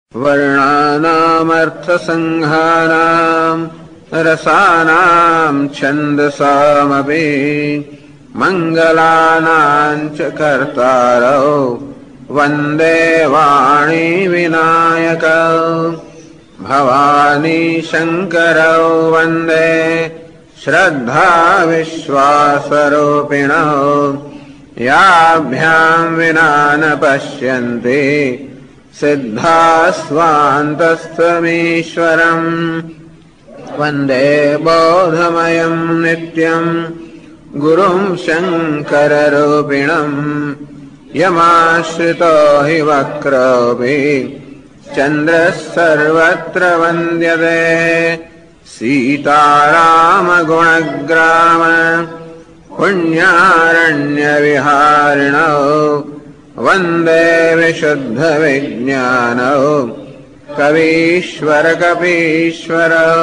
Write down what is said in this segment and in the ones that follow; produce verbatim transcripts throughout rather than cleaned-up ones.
वर्णानामर्थसङ्घानाम् रसानाम् छन्दसामपि मङ्गलानाम् च कर्तारौ वन्दे वाणी विनायकौ भवानी शङ्करौ वन्दे श्रद्धा विश्वासरूपिणौ याभ्याम् विना न पश्यन्ति सिद्धास्वान्तस्थमीश्वरम् वन्दे बोधमयम् नित्यम् गुरुम् शङ्कररूपिणम् यमाश्रितो हि वक्रोऽपि चन्द्रः सर्वत्र वन्द्यते सीतारामगुणग्राम पुण्यारण्यविहारिणौ वन्दे विशुद्धविज्ञानौ कवीश्वरकपीश्वरौ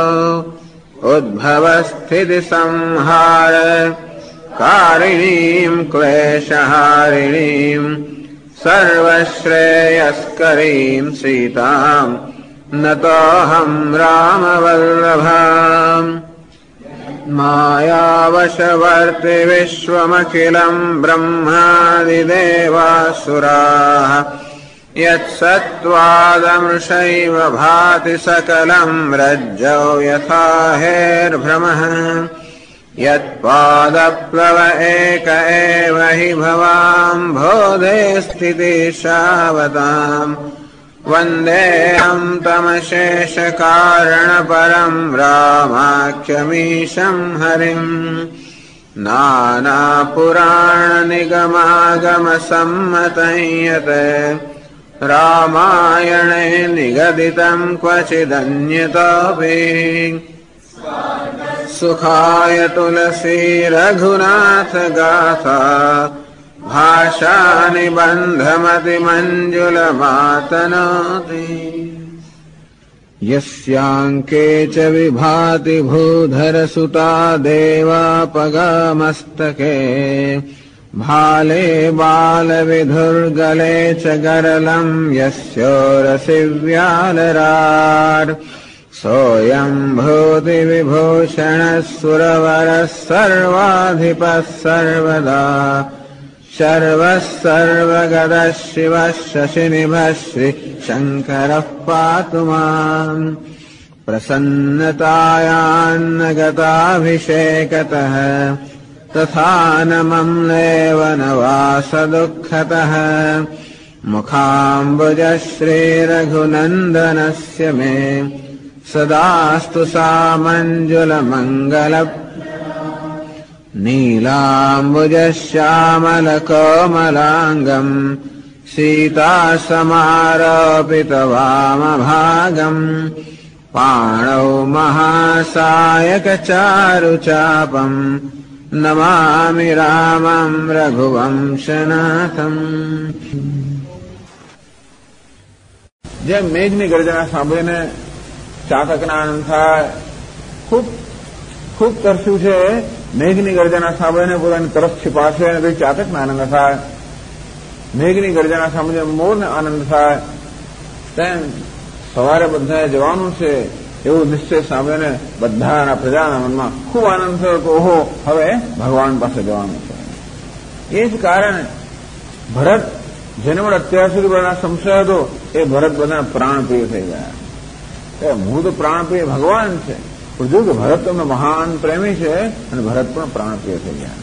उद्भवस्थितिसंहार कारिणीम् क्लेशहारिणीम् सर्वश्रेयस्करीम् सीताम् नतोऽहम् रामवल्लभाम् मायावशवर्ति विश्वमखिलम् ब्रह्मादिदेवासुराः यत्सत्त्वादमृषैव भाति सकलम् रज्जौ यथा हेर्भ्रमः यत्पादप्लव एक एव हि भवाम् बोधे स्थितिशावताम् वन्देऽहम् तमशेषकारणपरम् रामाख्यमीशम् हरिम् नानापुराणनिगमागमसम्मतं यत् रामायणे निगदितम् क्वचिदन्यतोऽपि सुखाय तुलसी रघुनाथ गाथा भाषा निबन्धमतिमञ्जुलमातनोति यस्याङ्के च विभाति भूधरसुता देवापगामस्तके भाले बालविधुर्गले च गरलम् यस्योरसि व्यालराट् सोऽयम् भूतिविभूषणः सुरवरः सर्वाधिपः सर्वदा शर्वः सर्वगतः शिवः शशिनिभः श्रीशङ्करः पातु माम् प्रसन्नतायान्न गताभिषेकतः तथा न मम्लेव न वासदुःखतः मुखाम्बुजः श्रीरघुनन्दनस्य मे सदास्तु सामञ्जुलमङ्गल नीलाम्बुजश्यामलकोमलाङ्गम् सीतासमारोपितवामभागम् पाणौ महासायकचारुचापम् नमामि रामम् रघुवंशनाथम्। જે મેઘની ગર્જના સાંભળીને ચાતકના આનંદ થાય, ખૂબ ખૂબ તરસ્યું છે. મેઘની ગર્જના સાંભળીને પોતાની તરફ છિપાશે અને પછી ચાતકને આનંદ થાય. મેઘની ગર્જના સાંભળીને મોરને આનંદ થાય. તેમ સવારે બધાએ જવાનું છે એવો નિશ્ચય સાંભળીને બધાના પ્રજાના મનમાં ખૂબ આનંદ થયો કે ઓહો, હવે ભગવાન પાસે જવાનું છે. એ જ કારણે ભરત, જેને પણ અત્યાર સુધી બધાના સંશય હતો, એ ભરત બધા પ્રાણપ્રિય થઈ ગયા. હું તો પ્રાણપ્રિય ભગવાન છે, પણ જો કે ભરત તમને મહાન પ્રેમી છે અને ભરત પણ પ્રાણપ્રિય થઈ ગયા.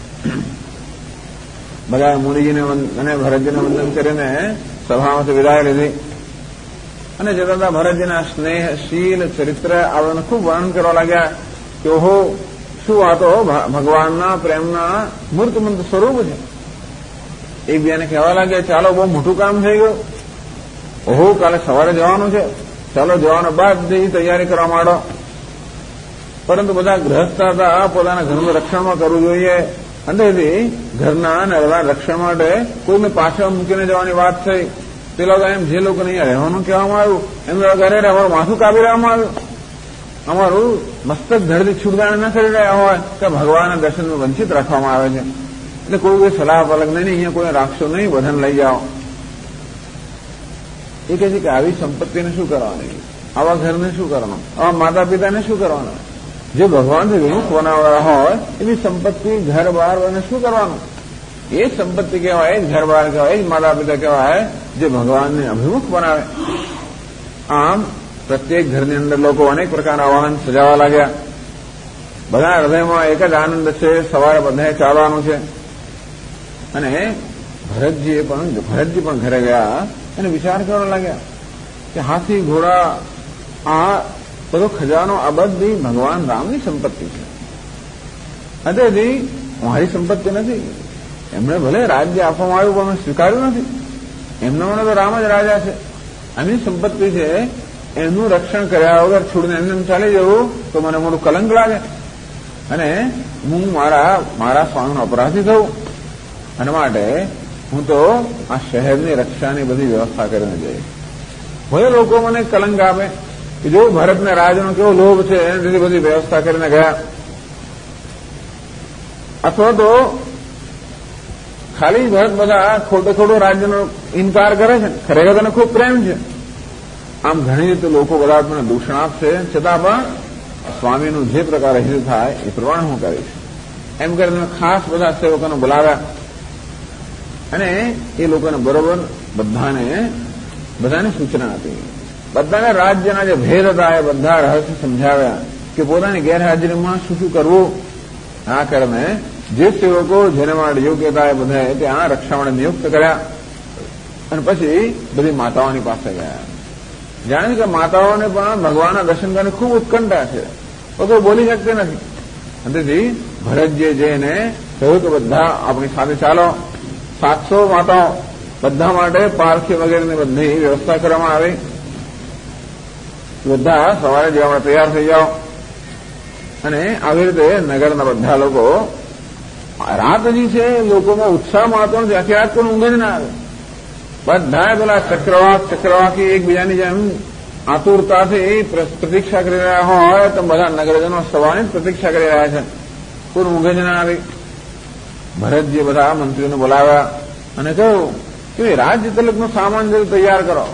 બધા મુનિજીને અને ભરતજીને વંદન કરીને સભામાંથી વિદાય લીધી અને જતા હતા ભરતજીના સ્નેહ, શીલ, ચરિત્ર આવડને ખૂબ વર્ણન કરવા લાગ્યા કે ઓહો, શું આ તો ભગવાનના પ્રેમના મૂર્તમંત સ્વરૂપ છે. એકબીજાને કહેવા લાગ્યા, ચાલો બહુ મોટું કામ થઈ ગયું, ઓહો કાલે સવારે જવાનું છે, ચાલો જવાના બાદ તૈયારી કરવા માંડો. પરંતુ બધા ગ્રહસ્થ હતા, પોતાના ઘરનું રક્ષણમાં કરવું જોઈએ અને ઘરના અને રક્ષણ માટે કોઈને પાછળ મૂકીને જવાની વાત થઈ. તે લોકો એમ જે લોકોને અહીંયા રહેવાનું કહેવામાં આવ્યું એમને ઘરે અમારું માથું કાપી રહેવામાં આવ્યું, અમારું મસ્તક ધરતી છૂટગાણ ન કરી રહ્યા હોય કે ભગવાનના દર્શનમાં વંચિત રાખવામાં આવે છે. એટલે કોઈ કોઈ સલાહ અલગ નહીં, અહીંયા કોઈ રાખશો નહીં, બધાને લઈ જાઓ. એ કહે છે કે આવી સંપત્તિને શું કરવાની, આવા ઘરને શું કરવાનું, આવા માતા પિતાને શું કરવાનું, જે ભગવાનથી વિમુખ બનાવવાળા હોય એવી સંપત્તિ ઘર બહાર અને શું કરવાનું, એ સંપત્તિ કહેવાય, એ ઘર બહાર કહેવાય, એ માતા પિતા કહેવાય જે ભગવાનને અભિમુખ બનાવે. આમ પ્રત્યેક ઘરની અંદર લોકો અનેક પ્રકારના વાહન સજાવવા લાગ્યા. બધા હૃદયમાં એક જ આનંદ છે, સવારે બધાએ ચાલવાનું છે. અને ભરતજીએ પણ ભરતજી પણ ઘરે ગયા અને વિચાર કરવા લાગ્યા કે હાથી ઘોડા આ બધો ખજાનો આ બધી ભગવાન રામની સંપત્તિ છે. અત્યારથી મારી સંપત્તિ નથી. એમણે ભલે રાજ્ય આપવામાં આવ્યું પણ અમે સ્વીકાર્યું નથી. એમના મને તો રામ જ રાજા છે. આની સંપત્તિ છે, એનું રક્ષણ કર્યા વગર છોડીને એમને એમ ચાલી જવું તો મને મોટું કલંક લાગે અને હું મારા મારા સ્વામીનો અપરાધી થઉં. અને માટે હું તો આ શહેરની રક્ષાની બધી વ્યવસ્થા કરીને જઈશ. ભલે લોકો મને કલંક આપે કે જો ભરતને રાજનો કેવો લોભ છે એની બધી વ્યવસ્થા કરીને ગયા, અથવા તો ખાલી ભરત બધા ખોટો ખોટો રાજ્યનો ઇનકાર કરે છે, ખરેખર તેને ખૂબ પ્રેમ છે. આમ ઘણી રીતે લોકો બધા મને દૂષણ આપશે, છતાં પણ સ્વામીનું જે પ્રકારે હિત થાય એ પ્રમાણે હું કરીશ એમ કરીને ખાસ બધા સેવકોને બોલાવ્યા અને એ લોકોને બરોબર બધાને બધાને સૂચના આપી. બધાને રાજ્યના જે ભેદ હતા એ બધા રહસ્ય સમજાવ્યા કે પોતાની ગેરહાજરીમાં શું શું કરવું. આ કારણે જે સેવકો જેને માટે યોગ્યતા એ બધાએ ત્યાં રક્ષા માટે નિયુક્ત કર્યા. અને પછી બધી માતાઓની પાસે ગયા. જાણે કે માતાઓને પણ ભગવાનના દર્શન કરવાની ખૂબ ઉત્કંઠા છે, તો કોઈ બોલી શકતી નથી. તેથી ભરતજીએ જઈને કહ્યું કે બધા આપણી સાથે ચાલો. સાતસો માતાઓ બધા માટે પારખી વગેરેની બધી વ્યવસ્થા કરવામાં આવી. બધા સવારે જવા માટે તૈયાર થઈ જાઓ. અને આવી રીતે નગરના બધા લોકો રાત હજી છે, લોકોમાં ઉત્સાહ મળતો નથી. આખી રાત કોઈ ઊંઘ જ ના આવે. બધા પેલા ચક્રવાક ચક્રવાકી એકબીજાની જેમ આતુરતાથી પ્રતીક્ષા કરી રહ્યા હોય તો બધા નગરજનો સવારની પ્રતીક્ષા કરી રહ્યા છે. કોઈ ઊંઘ જ ના આવી. ભરતજીએ બધા મંત્રીઓને બોલાવ્યા અને કહ્યું કે રાજ્ય તિલકનો સામાન જરૂર તૈયાર કરો.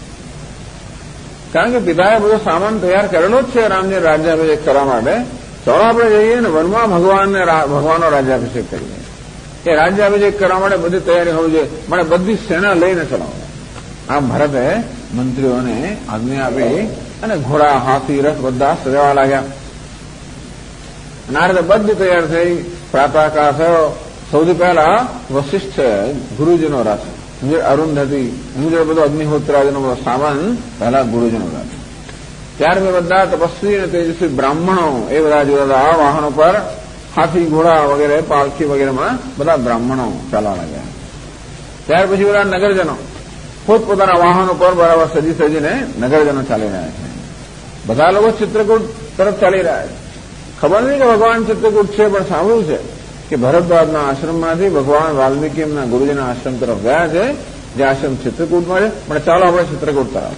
કારણ કે પિતાએ બધો સામાન તૈયાર કરેલો જ છે રામજી રાજ્યાભિષેક કરવા માટે. ચાલો આપણે જઈએ ને વનમાં ભગવાનને ભગવાનનો રાજ્યાભિષેક કરીએ. એ રાજ્યાભિષેક કરવા માટે બધી તૈયારી હોવી જોઈએ. મને બધી સેના લઈને ચલાવો. આમ ભરતે મંત્રીઓને આજ્ઞા આપી અને ઘોડા હાથી રથ બધા સજાવા લાગ્યા. અને આ રીતે બધી તૈયાર થઈ. પ્રાતઃકાળ થયો. સૌથી પહેલા વશિષ્ઠ ગુરુજીનો રથ, અરુંધતી મુજબ બધો અગ્નિહોત્રાજીનો બધો સામાન પહેલા ગુરુજીનો રથ. ત્યારબાદ બધા તપસ્વી અને તેજસ્વી બ્રાહ્મણો એ બધા જુદા આ વાહનો પર હાથી ઘોડા વગેરે પાલખી વગેરેમાં બધા બ્રાહ્મણો ચાલવા લાગ્યા. ત્યાર પછી બધા નગરજનો પોતપોતાના વાહનો પર બરાબર સજી સજીને નગરજનો ચાલી રહ્યા છે. બધા લોકો ચિત્રકૂટ તરફ ચાલી રહ્યા છે. ખબર નહીં કે ભગવાન ચિત્રકૂટ છે, પણ સાંભળ્યું છે કે ભરતદ્વારના આશ્રમમાંથી ભગવાન વાલ્મીકી એમના ગુરુજીના આશ્રમ તરફ ગયા છે, જે આશ્રમ ચિત્રકૂટમાં છે. પણ ચાલો આપણે ચિત્રકૂટ તરફ.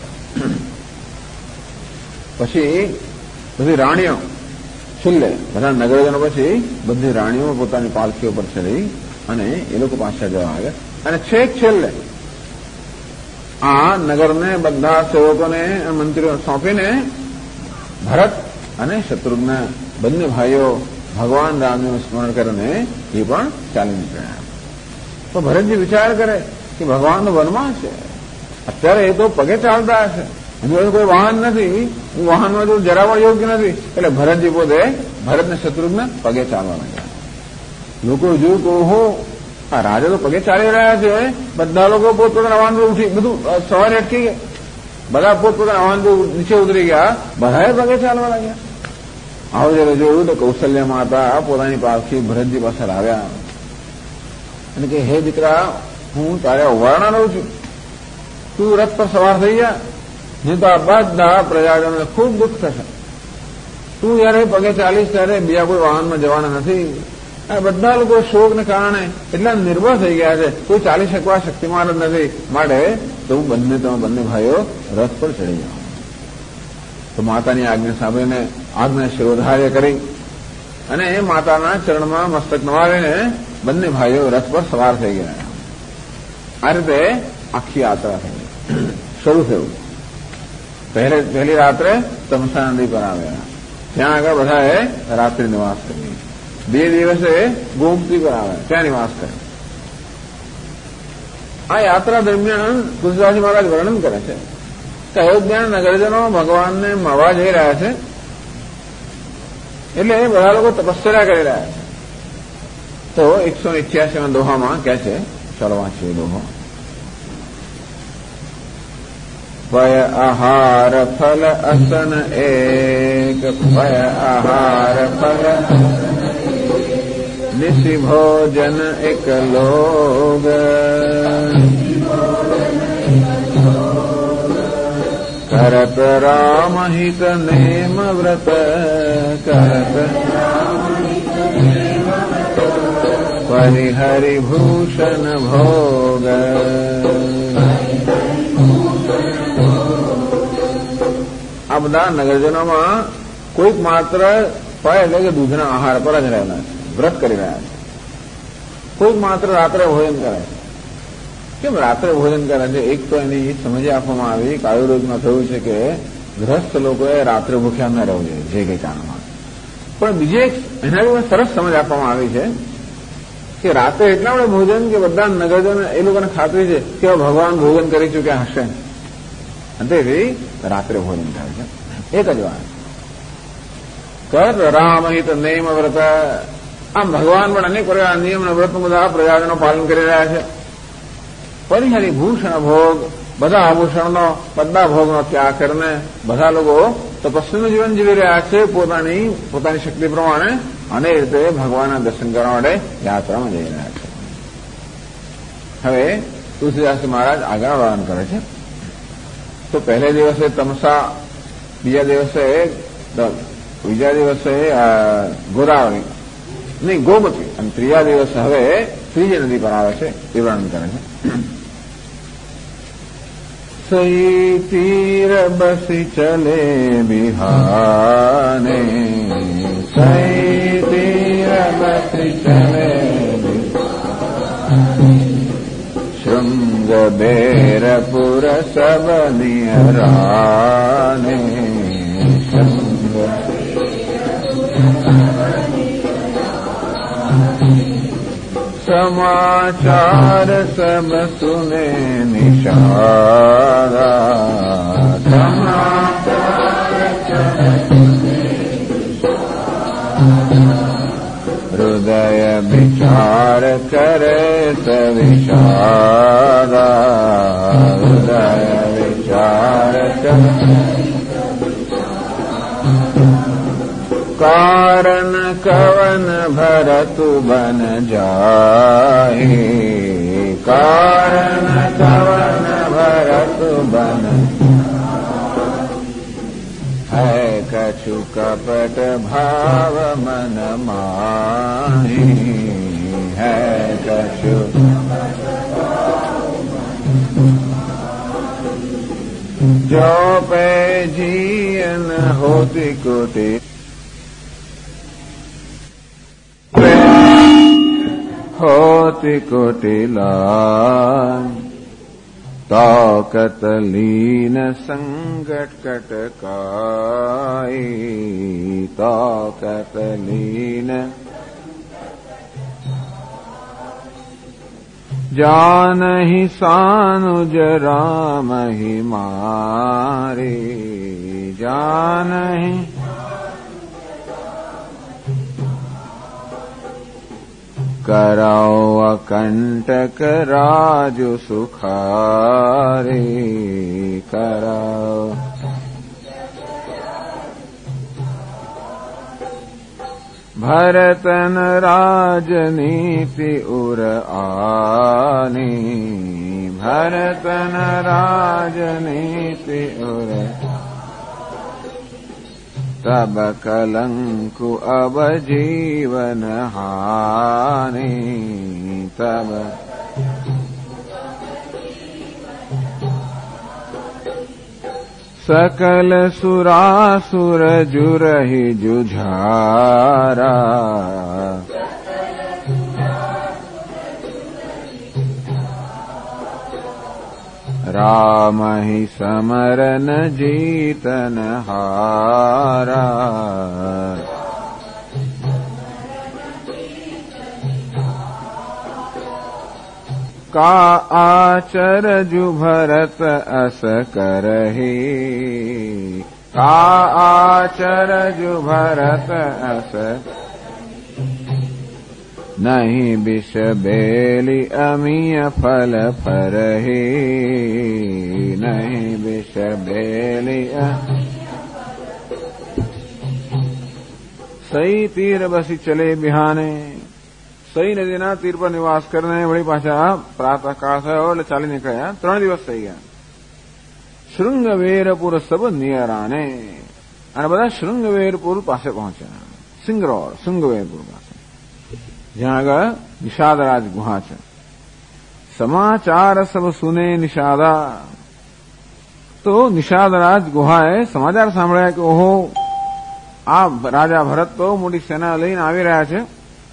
પછી બધી રાણીઓ છેલ્લે બધા નગરજનો પછી બધી રાણીઓ પોતાની પાલખીઓ પર ચડી અને એ લોકો પાછા જવા આવ્યા. અને છેક છેલ્લે આ નગરને બધા સેવકોને મંત્રીઓ સોંપીને ભરત અને શત્રુઘ્ન બંને ભાઈઓ ભગવાન રામનું સ્મરણ કરીને એ પણ ચાલી નીકળ્યા. તો ભરતજી વિચાર કરે કે ભગવાનનો વનમાં છે, અત્યારે એ તો પગે ચાલતા હશે, એનું કોઈ વાહન નથી, હું વાહનમાં જો જરા પણ યોગ્ય નથી. એટલે ભરતજી પોતે ભરતને શત્રુઘ્ન પગે ચાલવા લાગ્યા. લોકો જોયું તો ઓહો, આ રાજા તો પગે ચાલી રહ્યા છે. બધા લોકો પોતપોતાના વાહન ઉઠી બધું સવારે અટકી ગયા. બધા પોતપોતાના વાહન નીચે ઉતરી ગયા. બધાએ પગે ચાલવા લાગ્યા. આવું જયારે જોયું તો કૌશલ્ય માતા પોતાની પાલખી ભરતજી પાસે લાવ્યા અને કે હે દીકરા, હું તારે ઉવારણા રહું છું, તું રથ પર સવાર થઈ જા, નહીં તો આ બધા પ્રજાજનોને ખૂબ દુઃખ થશે. તું જયારે પગે ચાલીશ ત્યારે બીજા કોઈ વાહનમાં જવાના નથી. અને બધા લોકો શોકને કારણે એટલા નિર્ભર થઈ ગયા છે, કોઈ ચાલી શકવા શક્તિમાન જ નથી. માટે તો હું બંને તમે બંને ભાઈઓ રથ પર ચડી જાઓ. તો માતાની આજ્ઞા સાંભળીને આજ્ઞા શિરોધાર્ય કરી અને એ માતાના ચરણમાં મસ્તક નવાવીને બંને ભાઈઓ રથ પર સવાર થઈ ગયા. આ રીતે આખી યાત્રા થઈ. શરૂ થયું. પહેલે પહેલી રાત્રે તમસા નદી પર આવ્યા, ત્યાં આગળ બધાએ રાત્રિ નિવાસ કરી. બે દિવસે ગોમતી પર આવ્યા, ત્યાં નિવાસ કર્યો. આ યાત્રા દરમિયાન તુલસીદાસજી મહારાજ વર્ણન કરે છે કે અયોધ્યાના નગરજનો ભગવાનને મળવા જઈ રહ્યા છે, એટલે બધા લોકો તપસ્યા કરી રહ્યા છે. તો એકસો ઇઠ્યાસીમાં દોહામાં કહે છે, ચાલો વાંચીએ દોહો. પય આહાર ફલ અસન એક, પય આહાર ફલ નિશિ ભોજન એક લોગ, કરત રામ હિત નેમ વ્રત, કરત પરિહરિ ભૂષણ ભોગ. આ બધા નગરજનોમાં કોઈક માત્ર પય એટલે કે દૂધના આહાર પર જ રહેલા છે, વ્રત કરી રહ્યા છે. કોઈક માત્ર રાત્રે ભોજન કરે છે. કેમ રાત્રે ભોજન કરે છે? એક તો એની સમજ આપવામાં આવી કે આયુર્વેદમાં થયું છે કે ગ્રસ્ત લોકોએ રાત્રે ભૂખ્યા ન રહેવું જોઈએ, જે કંઈ કારણમાં. પણ બીજી એક એના બી સરસ સમજ આપવામાં આવી છે કે રાત્રે એટલા બધા ભોજન કે બધા નગરજનો એ લોકોને ખાતરી છે કે ભગવાન ભોજન કરી ચૂક્યા હશે, તેથી રાત્રે ભોજન થાય છે. એક જ વાત, કર રામ હિત નેમ વ્રત. આમ ભગવાન પણ અનેક પ્રકાર નિયમ અને વ્રત બધા પ્રજાજનો પાલન કરી રહ્યા છે. પરિહરિ ભૂષણ ભોગ, બધા આભૂષણનો બધા ભોગનો ત્યાગ કરીને બધા લોકો તપસ્વીનું જીવન જીવી રહ્યા છે, પોતાની પોતાની શક્તિ પ્રમાણે, અને એ રીતે ભગવાનના દર્શન કરવા માટે યાત્રામાં જઈ રહ્યા છે. હવે તુલસીદાસજી મહારાજ આગળ વર્ણન કરે છે. તો પહેલે દિવસે તમસા, બીજા દિવસે બીજા દિવસે ગોદાવરી નહીં ગોમતી, અને ત્રીજા દિવસે હવે ત્રીજી નદી પર આવે છે, એ વર્ણન કરે છે. સઈ તીર બસી ચલે બિહાને, સઈ તીર બસી ચલે શૃંગ બેરપુર સબ નિહરાને, શૃંગ समाचार सब सुने निषादा, समाचार हृदय विचार करे सविषादा, हृदय विचार करे कारण कवन भरतु बन जाए, कारण कवन भरतु बन है कछु कपट भाव मन माही, है कछु जो पे जीवन होती कोटि, होति कोटिलान ताकत लीन संकट कटकाई, ताकत लीन जानहि सानुज राम ही मारे, जानहि कराओ अकंटक राजु सुखारे, कराओ भरतन राजनीति उर आनी, भरतन राजनीति उर तब कलंकु अब जीवन हानि, तब सकल सुरासुर जुरहि जुझारा, राम ही समरन जीतन हारा। का आचरजु भरत अस करहि, का आचरजु भरत अस नहीं विष बेली अमीय फल फरहि, नहीं विष बेली। सही तीर बसी चले बिहाने, सही नदीना तीर पर निवास करने वળી પાછા પ્રાતઃ કાળ થયો એટલે ચાલી નીકળ્યા। ત્રણ દિવસ થઈ ગયા। શૃંગવેરપુર સબ નિયરાને અને બધા શૃંગવેરપુર પાસે પહોંચ્યા। સિંગરોળ શૃંગવેરપુર પાસે, જ્યાં આગળ નિષાદરાજ ગુહા છે। સમાચાર સબ સુને નિષાદા, તો નિષાદરાજ ગુહાએ સમાચાર સાંભળ્યા કે ઓહો, આ રાજા ભરત તો મોટી સેના લઈને આવી રહ્યા છે।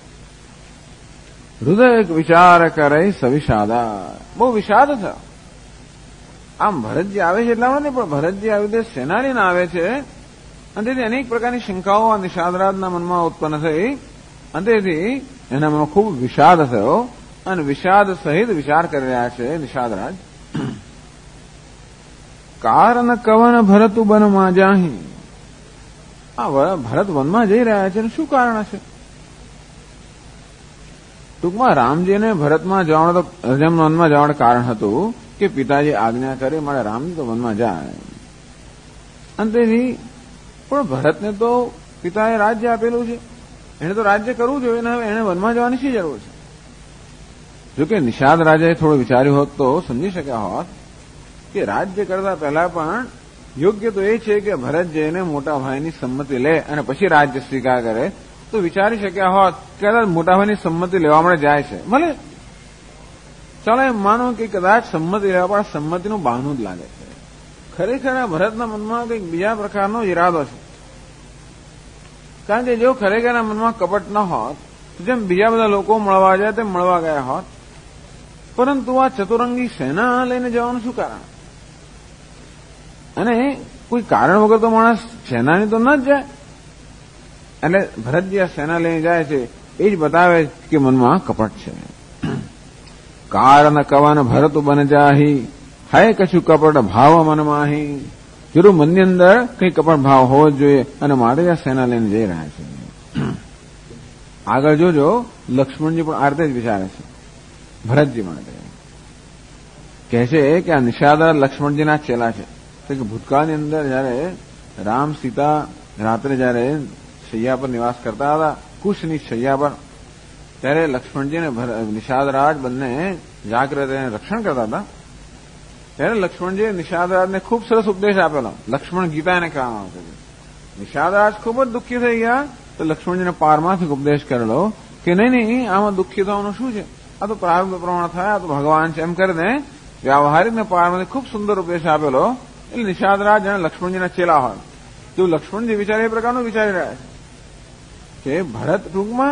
હૃદય વિચાર કરે સવિષાદા, બહુ વિષાદ છે। આમ ભરતજી આવે છે એટલા નહીં, પણ ભરતજી આવી રીતે સેના લઈને આવે છે અને તેથી અનેક પ્રકારની શંકાઓ આ નિષાદરાજના મનમાં ઉત્પન્ન થઈ અને તેથી એના મનમાં ખૂબ વિષાદ થયો અને વિષાદ સહિત વિચાર કરી રહ્યા છે નિષાદરાજ। કારણ કવન ભરત વનમાં જાહી, આ ભરત વનમાં જઈ રહ્યા છે શું કારણ હશે? ટૂંકમાં રામજીને ભરતમાં જવાનું તો વનમાં જવાનું કારણ હતું કે પિતાજી આજ્ઞા કરે મારે રામજી તો વનમાં જાય અને તેથી, પણ ભરતને તો પિતાએ રાજ્ય આપેલું છે, એને તો રાજ્ય કરવું જોઈએ ને, હવે એને વનમાં જવાની શી જરૂર છે? જોકે નિષાદ રાજાએ થોડું વિચાર્યું હોત તો સમજી શક્યા હોત કે રાજ્ય કરતા પહેલા પણ યોગ્ય તો એ છે કે ભરત જઈને મોટા ભાઈની સંમતિ લે અને પછી રાજ્ય સ્વીકાર કરે, તો વિચારી શક્યા હોત કે કદાચ મોટા ભાઈની સંમતિ લેવા માટે જાય છે, ભલે ચાલો એમ માનો કે કદાચ સંમતિ લેવા પણ સંમતિનું બહાનું જ લાગે છે, ખરેખર ભરતના મનમાં કંઈક બીજા પ્રકારનો ઈરાદો છે। કારણ કે જો ખરેખરના મનમાં કપટ ન હોત તો જેમ બીજા બધા લોકો મળવા જાય તેમ મળવા ગયા હોત, પરંતુ આ ચતુરંગી સેના લઈને જવાનું શું કારણ? અને કોઈ કારણ વગર તો માણસ સેનાની તો ન જ જાય, એટલે ભરતજી આ સેના લઈને જાય છે એ જ બતાવે કે મનમાં કપટ છે। કારણ કવન ભરત બન જાહી, હાય કશું કપટ ભાવ મનમાહી, જરૂર મનની અંદર કઈ કપટ ભાવ હોવો જ જોઈએ અને માટે આ સેના લઈને જઈ રહ્યા છે। આગળ જોજો લક્ષ્મણજી પણ આ રીતે જ વિચારે છે ભરતજી માટે, કહે છે કે આ નિષાદા લક્ષ્મણજીના ચેલા છે। તો કે ભૂતકાળની અંદર જયારે રામ સીતા રાત્રે જયારે શૈયા પર નિવાસ કરતા હતા, કુશની શૈયા પર, ત્યારે લક્ષ્મણજી અને નિષાદરાજ બંને જાગ્રત રક્ષણ કરતા હતા। ત્યારે લક્ષ્મણજીએ નિષાદરાજને ખૂબ સરસ ઉપદેશ આપેલો, લક્ષ્મણ ગીતા એને કહેવામાં આવશે। નિષાદરાજ ખૂબ જ દુઃખી થઈ ગયા તો લક્ષ્મણજીને પારમાર્થિક ઉપદેશ કરેલો કે નહીં નહીં આમાં દુઃખી થવાનું શું છે, આ તો પ્રારબ્ધ પ્રમાણે થાય, આ તો ભગવાન છે, એમ કરીને વ્યવહારિક ને પારમાર્થિક ખૂબ સુંદર ઉપદેશ આપેલો। એટલે નિષાદરાજ જાણે લક્ષ્મણજીના ચેલા હોય તો લક્ષ્મણજી વિચારે એ પ્રકારનું વિચારી રહ્યા છે કે ભરત ટૂંકમાં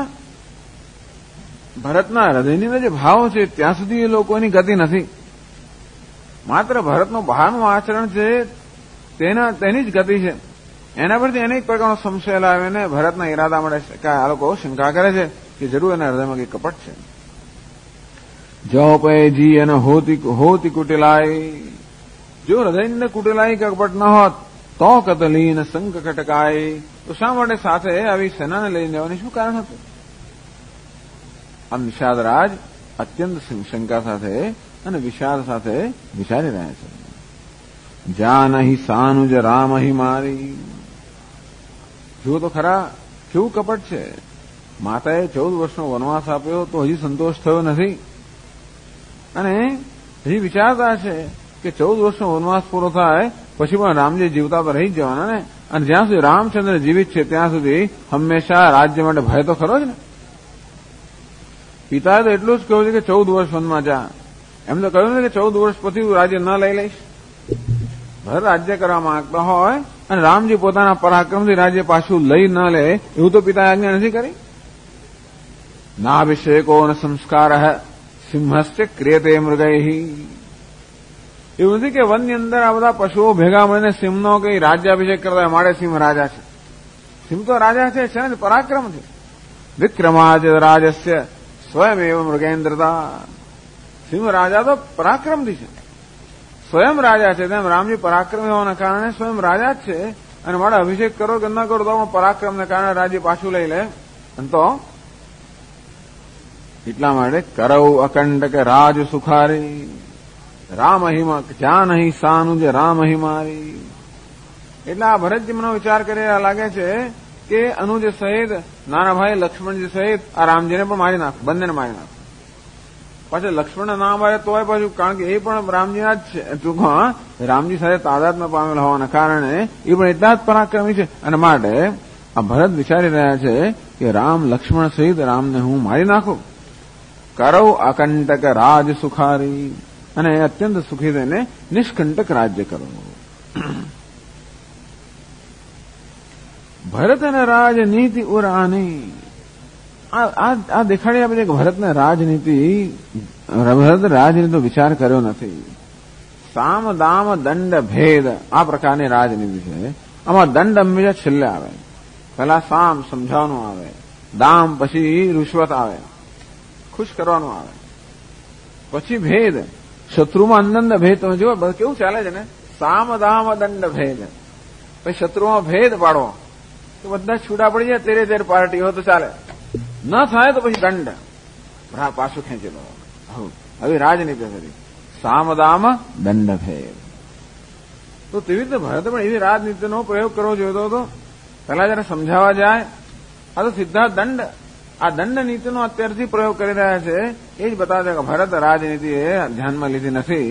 ભરતના હૃદયની અંદર જે ભાવ છે ત્યાં સુધી એ લોકોની ગતિ નથી, માત્ર ભરતનું બહારનું આચરણ છે તેના તેની જ ગતિ છે। એના પરથી અનેક પ્રકારનો સંશય લાવીને ભરતના ઈરાદા માટે આ લોકો શંકા કરે છે કે જરૂર એના હૃદયમાં કંઈ કપટ છે। જો પે જી અને હોતી હોતી કુટેલાઈ, જો હૃદયની અંદર કુટેલાઈ કપટ ન હોત તો કતલીન સંક ખટકાય, તો શા માટે સાથે આવી સેનાને લઈને જવાની શું કારણ હતું? આમ નિષાદરાજ અત્યંત શંકા સાથે અને વિષાદ સાથે વિચારી રહ્યા છે। જાન હિ સાનુજ રામ હિ મારી, જુઓ તો ખરા કેવું કપટ છે। માતાએ ચૌદ વર્ષનો વનવાસ આપ્યો તો હજી સંતોષ થયો નથી અને હજી વિચારતા છે કે ચૌદ વર્ષનો વનવાસ પૂરો થાય પછી પણ રામજી જીવતા તો રહી જ જવાના ને, અને જ્યાં સુધી રામચંદ્ર જીવિત છે ત્યાં સુધી હંમેશા રાજ્ય માટે ભય તો ખરો જ ને। પિતાએ તો એટલું જ કહ્યું છે કે ચૌદ વર્ષ વનમાં જા, એમ તો કહ્યું ને કે ચૌદ વર્ષ પછી હું રાજ્ય ન લઈ લઈશ। ભર રાજ્ય કરવા માંગતા હોય અને રામજી પોતાના પરાક્રમથી રાજ્ય પાછું લઈ ન લે એવું તો પિતાએ આજ્ઞા નથી કરી। નાભિષેકો ન સંસ્કાર સિંહસ્ય ક્રિયતે મૃગૈ, એવું નથી કે વનની અંદર આ બધા પશુઓ ભેગા મળીને સિંહનો કઈ રાજ્યાભિષેક કરતા અમારે સિંહ રાજા છે. સિંહ તો રાજા છે છે ને પરાક્રમથી. વિક્રમાજ રાજસ્ય સ્વયં એવ મૃગેન્દ્રતા. સિંહ રાજા તો પરાક્રમથી છે, સ્વયં રાજા છે. તેમ રામજી પરાક્રમી હોવાના કારણે સ્વયં રાજા જ છે. અને મારે અભિષેક કરો કે ન કરો તો પણ પરાક્રમને કારણે રાજ્ય પાછું લઈ લે. અને તો એટલા માટે કરવ અકંટક રાજ સુખારી રામ હિમા જ્યાં નહીં સાનુજ રામ હિમારી. એટલે આ ભરતજી મને વિચાર કરી લાગે છે કે અનુજ સહિત નાના ભાઈ લક્ષ્મણજી સહિત આ રામજીને પણ મારી નાખ, બંનેને મારી નાખ. પાછળ લક્ષ્મણને ના મારે તોય પાછું, કારણ કે એ પણ રામજીના જ છે. ટૂંકમાં રામજી સાથે તાદાત્મ્ય પામેલા હોવાના કારણે એ પણ એટલા જ પરાક્રમી છે. અને માટે આ ભરત વિચારી રહ્યા છે કે રામ લક્ષ્મણ સહિત રામને હું મારી નાખું. કરવ અકંટક રાજ સુખારી, અને અત્યંત સુખી થઈને નિષ્કંટક રાજ્ય કરો. ભરત અને રાજનીતિ ઉરાની આ દેખાડી આપે છે કે ભરતને રાજનીતિ ભરત રાજનીતિનો વિચાર કર્યો નથી. સામ દામ દંડ ભેદ આ પ્રકારની રાજનીતિ છે. આમાં દંડ હંમેશા છેલ્લે આવે. પહેલા સામ સમજાવવાનું આવે, દામ પછી રૂશ્વત આવે, ખુશ કરવાનું આવે, પછી ભેદ શત્રુમાં અંદંદ ભેદ. તમે જુઓ કેવું ચાલે છે ને, સામ દામ દંડ ભેદ. પછી શત્રુમાં ભેદ પાડવો તો બધા છૂટા પડી જાય. તેરે તેર પાર્ટી હોય તો ચાલે, ન થાય તો પછી દંડ પાછું ખેંચી લો. હવે રાજનીતિ કરી સામદામ દંડ ભેદ. તો તેવી રીતે ભરતે પણ એવી રાજનીતિનો પ્રયોગ કરવો જોઈતો હતો. પહેલા જયારે સમજાવવા જાય આ તો સીધા દંડ, આ દંડ નીતિનો અત્યારથી પ્રયોગ કરી રહ્યા છે. એ જ બતાવે કે ભરત રાજનીતિ એ ધ્યાનમાં લીધી નથી.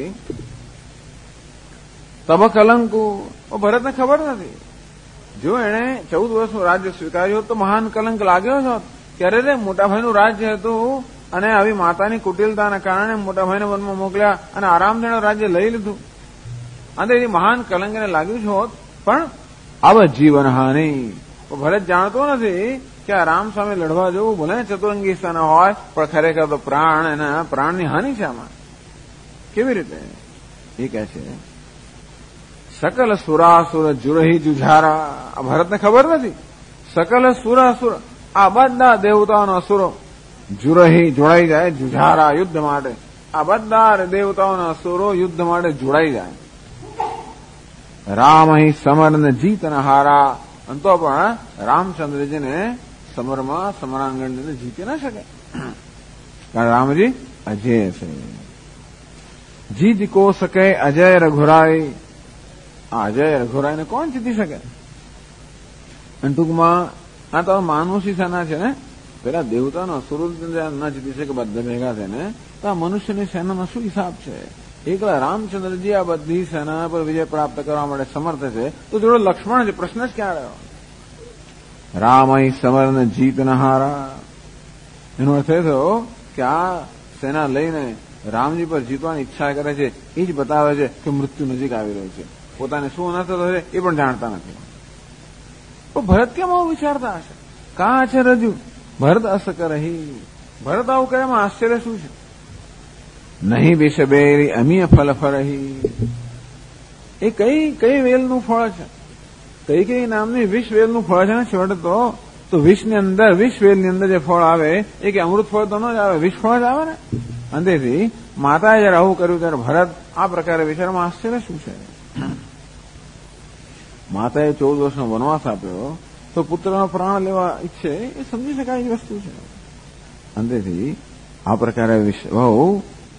તબ કલંકુ ભરતને ખબર નથી. જો એણે ચૌદ વર્ષનું રાજ્ય સ્વીકાર્યું તો મહાન કલંક લાગ્યો જ હોત. ક્યારે રે મોટાભાઈનું રાજ્ય હતું અને આવી માતાની કુટિલતાના કારણે મોટાભાઈને વનમાં મોકલ્યા અને આરામથી રાજ્ય લઈ લીધું. અને એ મહાન કલંક એને લાગ્યું જ હોત. પણ અવ જીવન હાનિ. ભરત જાણતો નથી કે આ રામ સામે લડવા જવું ભલે ચતુરંગી સ્થાન હોય પણ ખરેખર તો પ્રાણ એના પ્રાણની હાનિ છે આમાં. કેવી રીતે એ કહે છે સકલ સુરાસુર જુરહી જુઝારા. આ ભરતને ખબર નથી. સકલ સુરાસુર આ બધા દેવતાઓનો અસુરો જુરહી જોડાઈ જાય જુઝારા યુદ્ધ માટે. આ બધા દેવતાઓના અસુરો યુદ્ધ માટે જોડાઈ જાય. રામ અહીં સમરને જીતન હારા. અંતો પણ રામચંદ્રજીને સમરમાં સમરાંગણને જીતી ના શકે, કારણ રામજી અજય છે. જીત કો શકે અજય રઘુરાઈ. આ અજય રઘુરાઈને કોણ જીતી શકે? અને ટૂંકમાં આ તો માનુષી સેના છે ને. પેલા દેવતાનો અસુરો ન જીતી શકે બધા ભેગા થઈને, તો આ મનુષ્યની સેનાનો શું હિસાબ છે? એકલા રામચંદ્રજી આ બધી સેના પર વિજય પ્રાપ્ત કરવા માટે સમર્થ છે, તો જોડે લક્ષ્મણ છે. પ્રશ્ન જ ક્યાં રહ્યો? રામ અહીં સમરને જીત ન હારા. એનો અર્થ એ થયો કે આ સેના લઈને રામજી પર જીતવાની ઈચ્છા કરે છે. એ જ બતાવે છે કે મૃત્યુ નજીક આવી રહ્યું છે. પોતાને શું ન થતો છે એ પણ જાણતા નથી. તો ભરત કેમ આવું વિચારતા હશે? કા છે રજુ ભરત અસ કરહી. ભરત આવું કરે એમાં આશ્ચર્ય શું છે? નહીં વિષ બેરી અમીય ફલ ફરહી. એ કઈ કઈ વેલનું ફળ છે? કઈ કઈ નામની વિષ વેલનું ફળ છે ને? છેવટે તો તો વિષની અંદર વિષ વેલની અંદર જે ફળ આવે એ કે અમૃત ફળ તો ન જ આવે, વિષ ફળ જ આવે ને. અંતેથી માતાએ જયારે આવું કર્યું ત્યારે ભરત આ પ્રકારે વિચારમાં આશ્ચર્ય શું છે? માતાએ ચૌદ વર્ષનો વનવાસ આપ્યો તો પુત્રનો પ્રાણ લેવા ઈચ્છે એ સમજી શકાય એવી વસ્તુ છે. અંતેથી આ પ્રકારે બહુ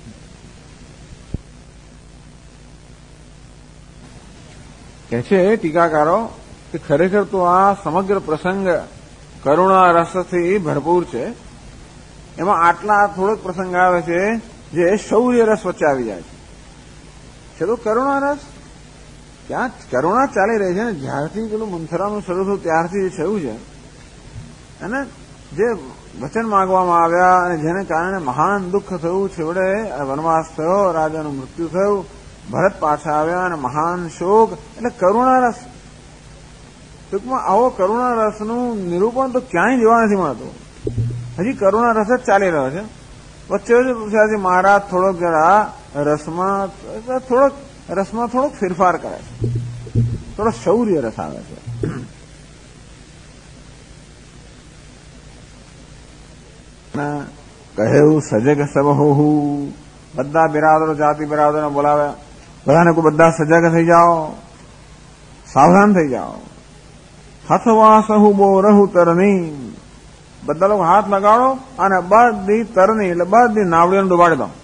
કહે છે ટીકાકારો કે ખરેખર તો આ સમગ્ર પ્રસંગ કરુણા રસથી ભરપૂર છે. એમાં આટલા થોડોક પ્રસંગ આવે છે જે શૌર્ય રસ વચ્ચે આવી જાય છે. તો કરુણા રસ ત્યાં કરુણા ચાલી રહી છે ને. જ્યારથી પેલું મંથરાનું શરૂ થયું ત્યારથી જે થયું છે અને જે વચન માંગવામાં આવ્યા અને જેને કારણે મહાન દુઃખ થયું, છેવટે વનવાસ થયો, રાજાનું મૃત્યુ થયું, ભરત પાછા આવ્યા અને મહાન શોક, એટલે કરુણારસ. ટૂંકમાં આવો કરુણારસનું નિરૂપણ તો ક્યાંય જોવા નથી મળતું. હજી કરુણારસ જ ચાલી રહ્યો છે. વચ્ચે વચ્ચે પૂછ્યાથી મહારાજ થોડોક જરા રસમાં થોડોક રસમાં થોડોક ફેરફાર કરે છે, થોડો શૌર્ય રસ આવે છે. કહેવું સજગ સબ હોવું, બધા બિરાદરો જાતિ બિરાદરો બોલાવ્યા, બધાને કોઈ બધા સજગ થઈ જાઓ, સાવધાન થઈ જાઓ. હથવાસહુ બોરહુ તરની, બધા લોકો હાથ લગાડો અને બધી તરની એટલે બધી નાવડીઓને ડુબાડી દો.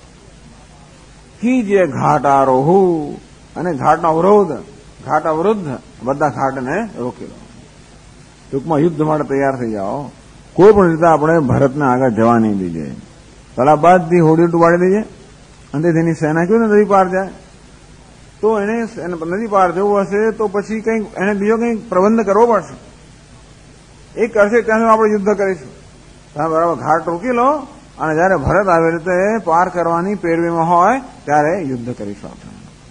કીજે ઘાટ આરોહુ, અને ઘાટનો અવરોધ, ઘાટ અવરુદ્ધ, બધા ઘાટને રોકી દો. ટૂંકમાં યુદ્ધ માટે તૈયાર થઈ જાઓ. કોઈ પણ રીતે આપણે ભરતને આગળ જવા નહીં દીજે. પેલા બધી હોડી ડુબાડી દઈએ અને તેની સેના કેવી નદી પાર જાય. તો એને નદી પાર જવું હશે તો પછી કંઈક એને બીજો કંઈક પ્રબંધ કરવો પડશે. એ કરશે ત્યાં સુધી આપણે યુદ્ધ કરીશું. તમે બરાબર ઘાટ રોકી લો અને જયારે ભરત આવી રીતે પાર કરવાની પેરવીમાં હોય ત્યારે યુદ્ધ કરીશું આપણે.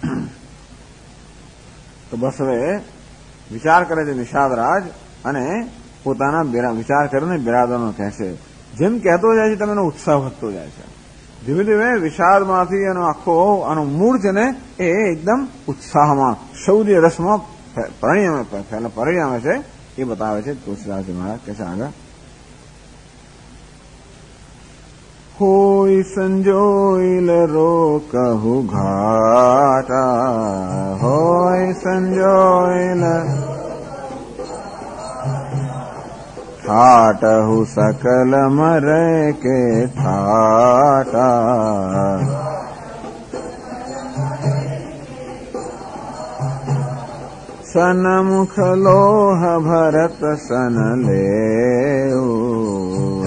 તો બસ હવે વિચાર કરે છે નિષાદરાજ અને પોતાના વિચાર કરીને બિરાદરનો કહેશે. જેમ કહેતો જાય છે તેમ એનો ઉત્સાહ વધતો જાય છે. ધીમે ધીમે વિષાદમાંથી એનો આખો આનો મૂળ છે ને એ એકદમ ઉત્સાહમાં શૌર્ય રસમાં પરિણમે પરિણામે છે. એ બતાવે છે તુલસીદાસજી મહારાજ કહે છે આગળ, હોય સંજોઈલ રોકહુ ઘાટા, હોય સંજોઈલ ઠાટહુ સકલ મરે કે ઠાટા, સનમુખ લોહ ભરત સન લેઉ,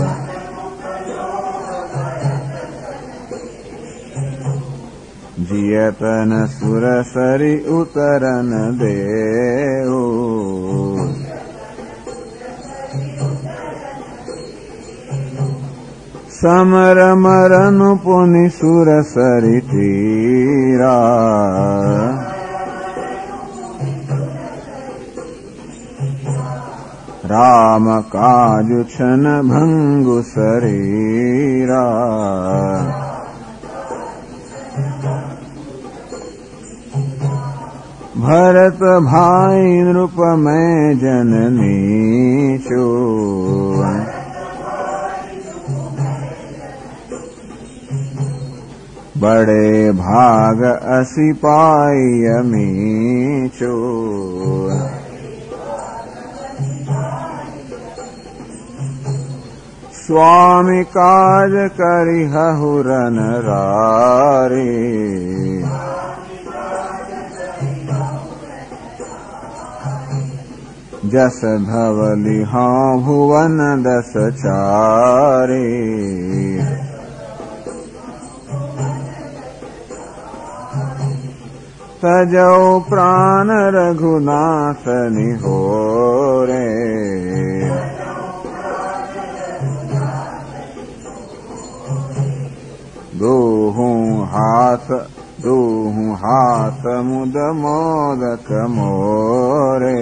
જીયતન સુરસરી ઉતરન દેઉ, સમર મરન પુનિ સુરસરી તીરા, રામ કાજુ છન ભંગુ શરીરા, ભરત ભાઈ નૃપ મેં જનની છું, બડે ભાગ અસી પાઈ અમી છું, સ્વામી કાજ કરી હુરન રારી, જસ ધવલી હા ભુવન દસ ચારી, તજો પ્રાણ રઘુનાથ નિહોરે, દોહું હાથ દોહું હાથ મુદ મોદક મોરે,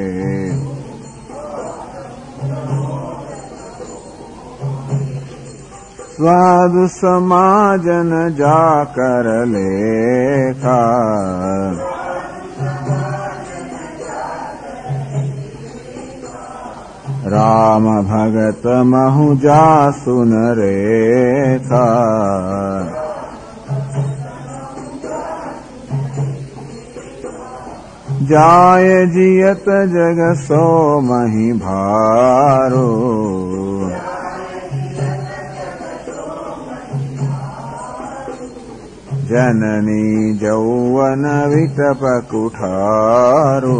સાધુ સમાજન જાકર લેખા, રામ ભગત મહુ જાસુન રેખા, જાય જીયત જગ સો મહી ભારો, જનની જૌવન વિટપ કુઠારો,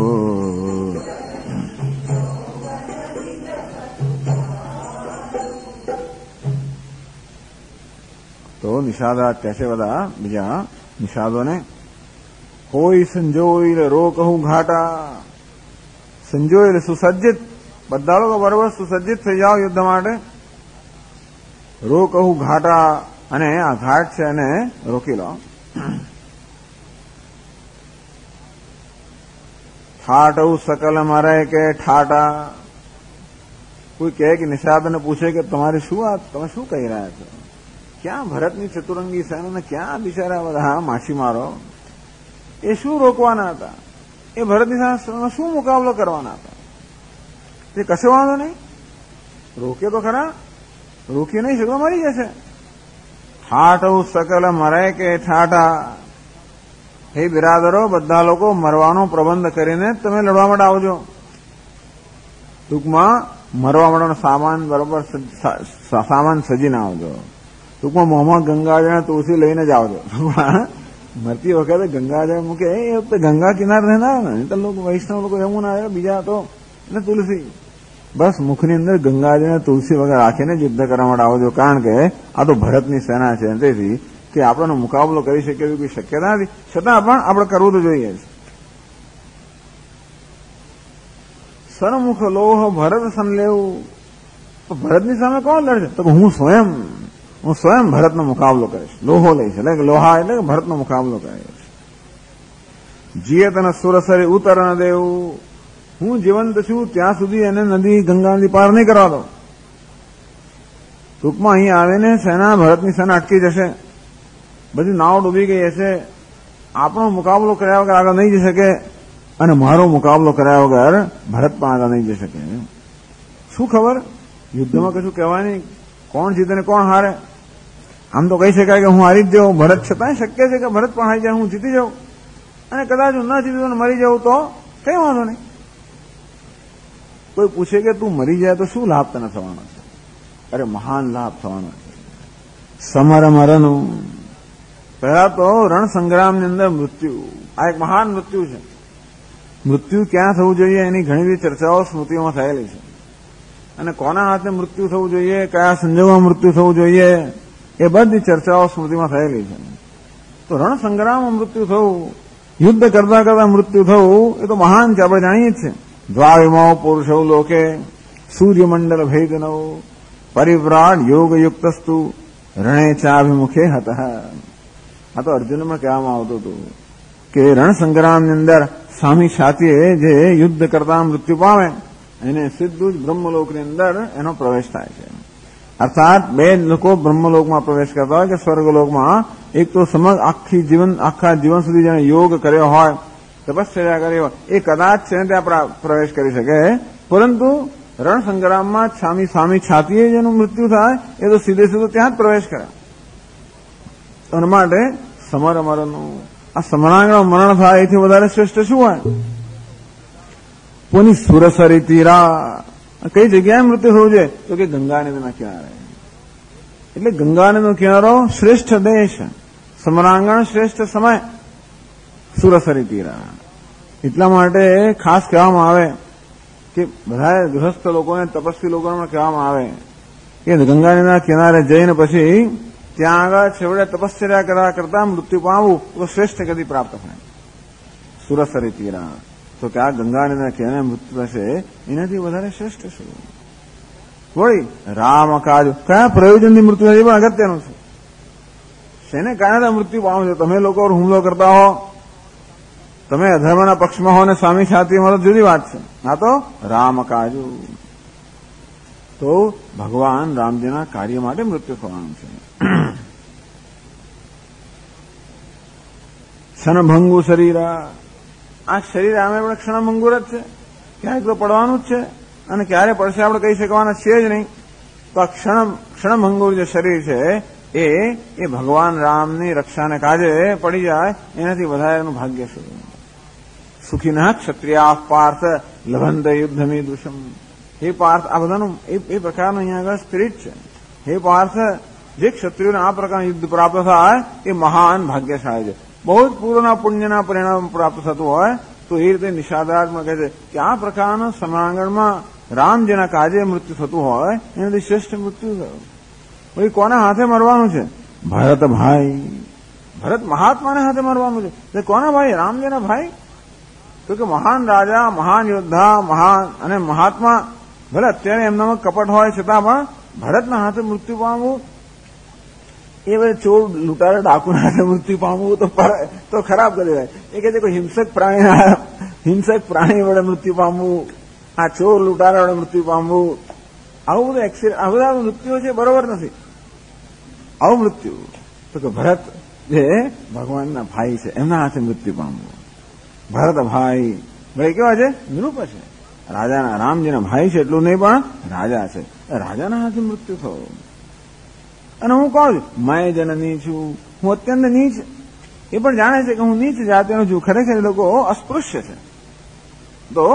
તો નિષાદરાજ કહેશે બધા બીજા નિષાદોને, હોય સંજોઈલ રોકહું ઘાટા, સંજોઈલ સુસજ્જિત, બધા લોકો બરોબર સુસજ્જિત થઈ જાઓ યુદ્ધ માટે. રોકહું ઘાટા, અને આ ઘાટ છે એને રોકી લો. ઠાટવું સકલ મરે કે ઠાટા, કોઈ કહે કે નિષાદને પૂછે કે તમારે શું આ તમે શું કહી રહ્યા છો, ક્યાં ભરતની ચતુરંગી સેના ને ક્યાં બિચારા બધા માછીમારો, એ શું રોકવાના હતા? એ ભરતની સામે શું મુકાબલો કરવાના હતા? તે કશો વાંધો નહીં, રોકે તો ખરા, રોકી નહીં શકો, મરી જશે. ઠાઠ સકલ મરે કે ઠાઠા. હે બિરાદરો, બધા લોકો મરવાનો પ્રબંધ કરીને તમે લડવા માટે આવજો. ટૂંકમાં મરવા માટેનો સામાન બરોબર સામાન સજીને આવજો. ટૂંકમાં મોંમાં ગંગાજળ તુલસી લઈને જ આવજો. મરતી વખતે ગંગાજળ મૂકે એ વખતે ગંગા કિનારે રહેનાર ને તો લોકો વૈષ્ણવ લોકો યમુના આવે, બીજા તો ને તુલસી. બસ મુખની અંદર ગંગાજળ તુલસી વગર રાખીને યુદ્ધ કરવા માટે આવજો. કારણ કે આ તો ભરતની સેના છે, તેથી કે આપણનો મુકાબલો કરી શકે એવી કોઈ શક્યતા નથી. છતાં પણ આપણે કરવું તો જોઈએ જ. સન્મુખ લોહ ભરત સંલેવું. ભરતની સામે કોણ લડશે? તો હું સ્વયં હું સ્વયં ભરતનો મુકાબલો કરીશ. લોહો લઈશ એટલે કે લોહા એટલે કે ભરતનો મુકાબલો કરીશ. જીયતન સુરસરી ઉતર ન દેવું. હું જીવંત છું ત્યાં સુધી એને નદી ગંગા નદી પાર નહીં કરવા દો. ટૂંકમાં અહીં આવીને સેના ભરતની સેના અટકી જશે, બધી નાવ ડૂબી ગઈ હશે, આપણો મુકાબલો કર્યા વગર આગળ નહીં જઈ શકે, અને મારો મુકાબલો કર્યા વગર ભરત પણ આગળ નહીં જઈ શકે. શું ખબર, યુદ્ધમાં કશું કહેવાય નહીં, કોણ જીતે ને કોણ હારે. આમ તો કહી શકાય કે હું હારી જ જાઉં, ભરત છતાંય શક્ય છે કે ભરત પણ હારી જાય, હું જીતી જાઉં, અને કદાચ હું ન જીતું ને મરી જાઉં તો કઈ વાંધો નહીં. કોઈ પૂછે કે તું મરી જાય તો શું લાભ તને થવાનો છે? અરે મહાન લાભ થવાનો છે. સમર મરનું. પહેલા તો રણ સંગ્રામની અંદર મૃત્યુ, આ એક મહાન મૃત્યુ છે. મૃત્યુ ક્યાં થવું જોઈએ એની ઘણી બધી ચર્ચાઓ સ્મૃતિઓમાં થયેલી છે. અને કોના હાથે મૃત્યુ થવું જોઈએ, કયા સંજોગોમાં મૃત્યુ થવું જોઈએ, એ બધી ચર્ચાઓ સ્મૃતિમાં થયેલી છે. તો રણ સંગ્રામમાં મૃત્યુ થવું, યુદ્ધ કરતા કરતા મૃત્યુ થવું, એ તો મહાન છે, આપણે જાણીએ જ છે. દ્વાવિમો પુરુષો લોકે સૂર્યમંડળ ભેદનવ પરિવ્રાટ યોગયુક્તસ્તુ રણે ચાભિમુખે હત. આ તો અર્જુનમાં કહેવામાં આવતું હતું કે રણ સંગ્રામની અંદર સામી છાતીએ જે યુદ્ધ કરતા મૃત્યુ પામે એને સીધું જ બ્રહ્મલોકની અંદર એનો પ્રવેશ થાય છે. અર્થાત બે લોકો બ્રહ્મલોકમાં પ્રવેશ કરતા હોય કે સ્વર્ગલોકમાં. એક તો સમગ્ર આખી જીવન આખા જીવન સુધી જેને યોગ કર્યો હોય, તપશ્ચર્યા કરી હોય, એ કદાચ છે ને ત્યાં પ્રવેશ કરી શકે, પરંતુ રણ સંગ્રામમાં સામી સામી છાતીએ જેનું મૃત્યુ થાય એ તો સીધે સીધો ત્યાં જ પ્રવેશ કરે. એના માટે સમર અમરનું આ સમરાંગણ મરણ થાય એથી વધારે શ્રેષ્ઠ શું હોય? કોની સુરસરી તીરા. કઈ જગ્યાએ મૃત્યુ થવું છે? તો કે ગંગા નદીના કિનારે. એટલે ગંગા નદીનો કિનારો શ્રેષ્ઠ દેશ, સમરાંગણ શ્રેષ્ઠ સમય, સુરસરી તીરા. એટલા માટે ખાસ કહેવામાં આવે કે બધા ગૃહસ્થ લોકોને, તપસ્વી લોકોને કહેવામાં આવે કે ગંગા નદીના કિનારે જઈને પછી ત્યાં આગળ છેવડે તપશ્ચર્યા કરવા કરતા મૃત્યુ પામવું તો શ્રેષ્ઠ ગતિ પ્રાપ્ત થાય. સુરસરી તીરા. તો કે આ ગંગા નદીના કિનારે મૃત્યુ થશે એનાથી વધારે શ્રેષ્ઠ શું? વળી રામ કાજ કયા પ્રયોજનથી મૃત્યુ થાય એ પણ અગત્યનું છે. શેને કારણે મૃત્યુ પામો છો? તમે લોકો હુમલો કરતા હો, તમે અધર્મના પક્ષમાં હો ને સ્વામી છાતીમાં તો જુદી વાત છે. આ તો રામ કાજુ, તો ભગવાન રામજીના કાર્ય માટે મૃત્યુ થવાનું છે. ક્ષણભંગુ શરીર. આ શરીર આમે આપણે ક્ષણભંગુર જ છે, ક્યારેક તો પડવાનું જ છે, અને ક્યારે પડશે આપણે કહી શકવાના છીએ જ નહીં. તો આ ક્ષણ ક્ષણભંગુર જે શરીર છે એ એ ભગવાન રામની રક્ષાને કાજે પડી જાય એનાથી વધારે એનું ભાગ્ય શું? સુખીના ક્ષત્રિયા પાર્થ લભંત યુદ્ધમી દુષમ. હે પાર્થ, આ બધાનું એ પ્રકારનું અહીંયા આગળ સ્પિરિટ છે. હે પાર્થ, જે ક્ષત્રિયોને આ પ્રકારનું યુદ્ધ પ્રાપ્ત થાય એ મહાન ભાગ્યશાળી છે. બહુ જ પૂર્વના પુણ્યના પરિણામ પ્રાપ્ત થતું હોય તો એ રીતે નિષાદાર્થમાં કહે છે કે આ પ્રકારના સમરાંગણમાં રામજીના કાજે મૃત્યુ થતું હોય એનાથી શ્રેષ્ઠ મૃત્યુ થયું. ભાઈ કોના હાથે મરવાનું છે? ભરત ભાઈ. ભરત મહાત્માને હાથે મરવાનું છે. કોના ભાઈ? રામજીના ભાઈ. તો કે મહાન રાજા, મહાન યોદ્ધા, મહાન અને મહાત્મા, ભલે અત્યારે એમનામાં કપટ હોય છતાં પણ ભરતના હાથે મૃત્યુ પામવું, એ બધે ચોર લૂંટારા ડાકુના હાથે મૃત્યુ પામવું તો તો ખરાબ કરી દેવાય. એ કહે છે કોઈ હિંસક પ્રાણી હિંસક પ્રાણી વડે મૃત્યુ પામવું, આ ચોર લૂંટારા વડે મૃત્યુ પામવું, આવું બધું એક્સિડન્ટ, આ બધા મૃત્યુઓ છે બરોબર નથી. આવું મૃત્યુ તો કે ભરત જે ભગવાનના ભાઈ છે એમના હાથે મૃત્યુ પામવું. ભરત ભાઈ ભાઈ કેવા છે? નિરૂપ છે. રાજાના રામજીના ભાઈ છે એટલું નહીં પણ રાજા છે. રાજાના હાથે મૃત્યુ થયું. અને હું કોણ છું? મેં જનની છું. હું અત્યંત નીચ. એ પણ જાણે છે કે હું નીચ જાતિનો છું. ખરેખર એ લોકો અસ્પૃશ્ય છે. તો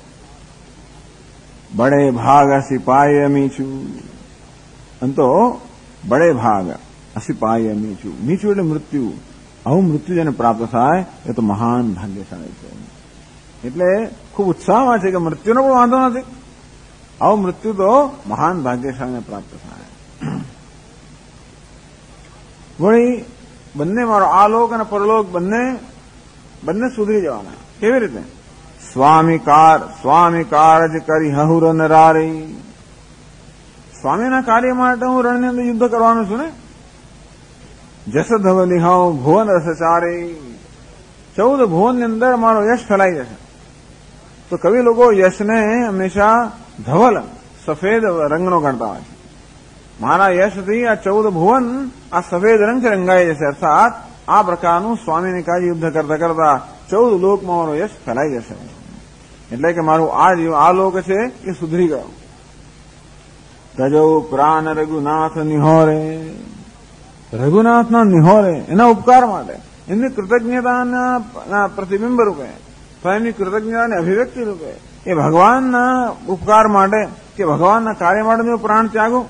બડે ભાગ સિપાહી અમી છું. અને તો બડે ભાગ સિપાહી અમી છું. નીચું એટલે મૃત્યુ. આવું મૃત્યુ જેને પ્રાપ્ત થાય એ તો મહાન ભાગ્યશાળી છે. એટલે ખૂબ ઉત્સાહમાં છે કે મૃત્યુનો પણ વાંધો નથી. આવું મૃત્યુ તો મહાન ભાગ્યશાળીને પ્રાપ્ત થાય. વળી બંને મારો આ લોક અને પરલોક બંને બંને સુધરી જવાના. કેવી રીતે? સ્વામિકાર સ્વામિકાર જ કરી હહુર નરારી. સ્વામીના કાર્ય માટે હું રણની અંદર યુદ્ધ કરવાનું છું ને. જસ ધવલી હાઉ ભુવન રસચારી. ચૌદ ભુવનની અંદર મારો યશ ફેલાઈ જશે. તો કવિ લોકો યશને હંમેશા ધવલ સફેદ રંગનો ગણતા હોય છે. મારા યશથી આ ચૌદ ભુવન આ સફેદ રંગથી રંગાઈ જશે. અર્થાત આ પ્રકારનું સ્વામીને કાર્ય યુદ્ધ કરતા કરતા ચૌદ લોકમાં મારો યશ ફેલાઈ જશે. એટલે કે મારું આ જીવ આ લોક છે એ સુધરી ગયો. તજો પ્રાણ રઘુનાથ નિહોરે. રઘુનાથના નિહોરે એના ઉપકાર માટે એમની કૃતજ્ઞતાના પ્રતિબિંબ રૂપે તો એમની કૃતજ્ઞતાની અભિવ્યક્તિ રૂપે એ ભગવાનના ઉપકાર માટે કે ભગવાનના કાર્ય માટે પ્રાણ ત્યાગો.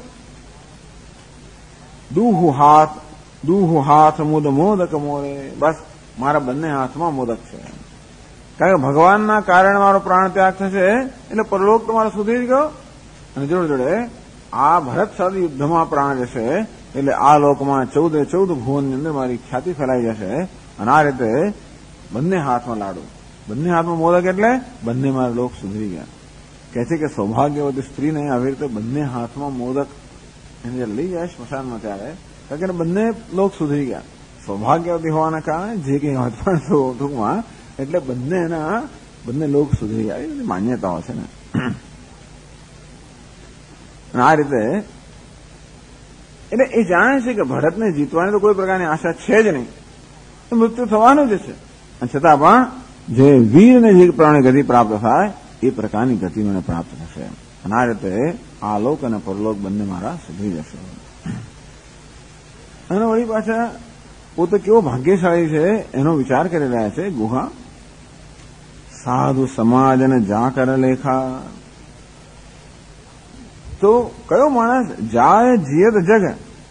દુહુ હાથ દુહુ હાથ મુદ મોદક મોરે. બસ મારા બંને હાથમાં મોદક છે. કારણ કે ભગવાનના કારણે મારો પ્રાણ ત્યાગ થશે એટલે પરલોક તો મારો સુધરી જ ગયો. અને જોડે જોડે આ ભરત સાથે યુદ્ધમાં પ્રાણ જશે એટલે આ લોકમાં ચૌદે ચૌદ ભુવનની અંદર મારી ખ્યાતિ ફેલાઈ જશે. અને આ રીતે બંને હાથમાં લાડુ, બંને હાથમાં મોદક એટલે બંને મારા લોક સુધરી ગયા. કહે છે કે સૌભાગ્યવતી સ્ત્રીને આવી રીતે બંને હાથમાં મોદક એને લઈ જાય સ્મશાનમાં ત્યારે કારણ કે બંને લોક સુધરી ગયા. સૌભાગ્યવતી હોવાના કારણે જે કંઈ વાત પણ ટૂંકમાં એટલે બંને એના બંને લોક સુધરી ગયા. એ બધી માન્યતાઓ છે ને. આ રીતે એટલે એ જાણે છે કે ભરતને જીતવાની તો કોઈ પ્રકારની આશા છે જ નહીં. મૃત્યુ થવાનું જ છે. અને છતાં પણ જે વીરને જે પ્રાણી ગતિ પ્રાપ્ત થાય એ પ્રકારની ગતિ મને પ્રાપ્ત થશે. અને આ રીતે આ લોક અને પરલોક બંને મારા સુધરી જશે. અને વળી પાછા પોતે કેવો ભાગ્યશાળી છે એનો વિચાર કરી રહ્યા છે ગુહા. સાધુ સમાજ અને જા કર લેખા. તો કયો માણસ જાય જીયત જગ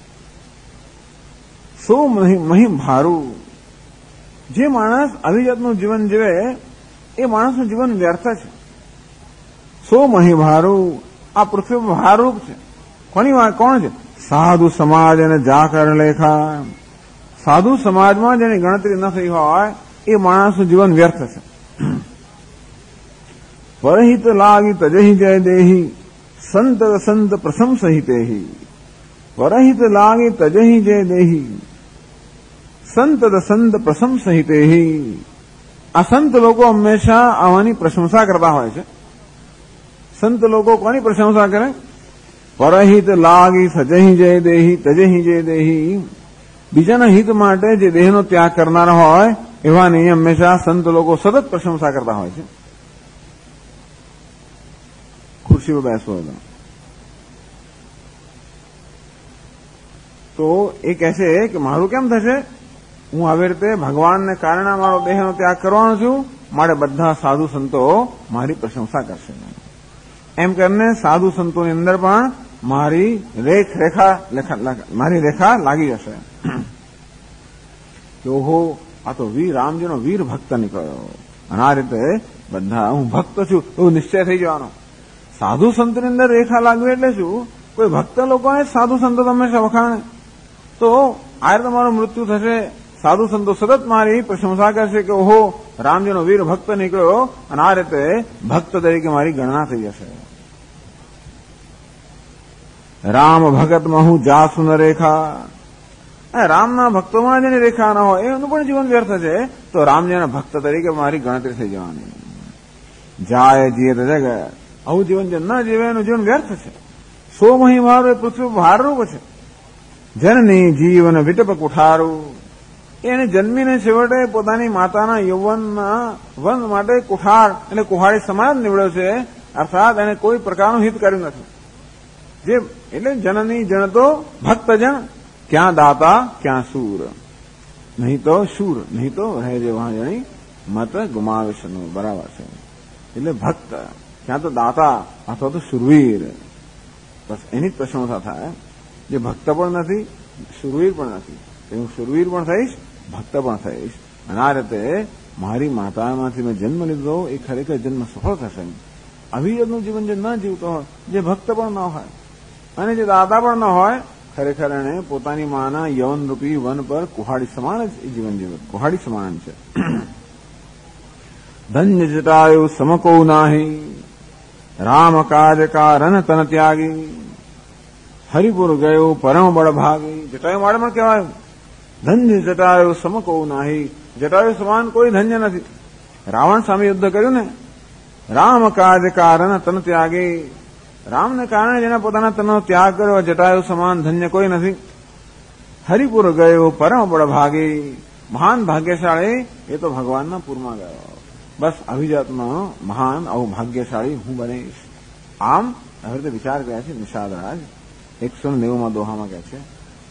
સો મહી ભારું. જે માણસ આવી જાતનું જીવન જીવે એ માણસનું જીવન વ્યર્થ છે. સો મહી ભારું. આ પૃથ્વી ભારરૂપ છે. કોની વાત કોણ છે? સાધુ સમાજ અને જા કર લેખા. સાધુ સમાજમાં જેની ગણતરી ન થઈ હોય એ માણસનું જીવન વ્યર્થ છે. પરહિત લાગી તજહી જય દેહી સંત સંત પ્રશંસહિતેહી. પરહિત લાગી તજહી જય દેહી સંત સંત પ્રશંસહિતેહી. આ સંત લોકો હંમેશા આવાની પ્રશંસા કરતા હોય છે. સંત લોકો કોની પ્રશંસા કરે? પરહિત લાગી સજહી જય દેહી તજહી જય દેહી. બીજાના હિત માટે જે દેહનો ત્યાગ કરનારા હોય એવાની હંમેશા સંત લોકો સતત પ્રશંસા કરતા હોય છે. ખુરશી પર બેસવો હતો તો એ કહેશે કે મારું કેમ થશે? હું આવી રીતે ભગવાનને કારણે મારો દેહનો ત્યાગ કરવાનો છું, મારે બધા સાધુ સંતો મારી પ્રશંસા કરશે. એમ કરીને સાધુ સંતોની અંદર પણ મારી રેખ રેખા મારી રેખા લાગી જશે કે ઓહો આ તો વીર રામજીનો વીર ભક્ત નીકળ્યો. અને આ રીતે બધા હું ભક્ત છું એવું નિશ્ચય થઈ જવાનો. સાધુ સંતની અંદર રેખા લાગવી એટલે શું? કોઈ ભક્ત લોકોને સાધુ સંતો હંમેશા વખાણે તો આ રીતે મારું મૃત્યુ થશે. સાધુ સંતો સતત મારી પ્રશંસા કરશે કે ઓહો રામજીનો વીર ભક્ત નીકળ્યો. અને આ રીતે ભક્ત તરીકે મારી ગણના થઈ જશે. રામ ભગતમાં હું જાસુ ન રેખા. રામના ભક્તોમાં જેની રેખા ન હોય એનું પણ જીવન વ્યર્થ છે. તો રામજીના ભક્ત તરીકે મારી ગણતરી થઈ જવાની. જાય જીયત જગ. આવું જીવન જે ન જીવે એનું જીવન વ્યર્થ છે. સો મહી મારું એ પૃથ્વી ભારરૂપ છે. જનની જીવન વિટપ કુઠારું. એને જન્મીને છેવટે પોતાની માતાના યૌવનના વન માટે કુઠાર એટલે કુહાડી સમાન નીવડ્યો છે, અર્થાત એને કોઈ પ્રકારનું હિત કર્યું નથી. જે એટલે જનની જન તો ભક્તજન, ક્યાં દાતા ક્યાં શૂર, નહીં તો શૂર નહીં તો રહે જે વહાં જણી મત ગુમાવે સનું, બરાબર છે. એટલે ભક્ત ક્યાં તો દાતા અથવા તો શુરવીર, બસ એની જ પ્રશંસા થાય. જે ભક્ત પણ નથી, શુરવીર પણ નથી, હું શુરવીર પણ થઈશ, ભક્ત પણ થઈશ. અને આ રીતે મારી માતામાંથી મેં જન્મ લીધો એ ખરેખર જન્મ સફળ થશે. અવિરતનું જીવન જે ન જીવતો હોય, જે ભક્ત પણ ન હોય અને જે દાતા પણ ન હોય, ખરેખર એને પોતાની માના યવન રૂપી વન પર કુહાડી સમાન જ જીવન જીવન કુહાડી સમાન છે. ધન્ય જટાયુ સમકો નાહી, રામ કાજ કારણ તન ત્યાગી, હરિપુર ગયો પરમ બળ ભાગી. જટાયુ માટે પણ કહેવાયું ધન્ય જટાયુ સમકો નાહી, જટાયુ સમાન કોઈ ધન્ય નથી. રાવણ સામે યુદ્ધ કર્યું ને, રામ કાજ કારણ તન ત્યાગી, રામને કારણે જેને પોતાના તનનો ત્યાગ કર્યો, જટાયુ સમાન ધન્ય કોઈ નથી. હરિપુર ગયો પરમ બળ ભાગી, મહાન ભાગ્યશાળી એ તો ભગવાનના પૂરમાં ગયો. બસ અભિજાતમાં મહાન આવું ભાગ્યશાળી હું બનીશ. આમ આવી રીતે વિચાર કર્યા છે નિષાદરાજ એકસો નેવુંમાં દોહામાં કહે છે,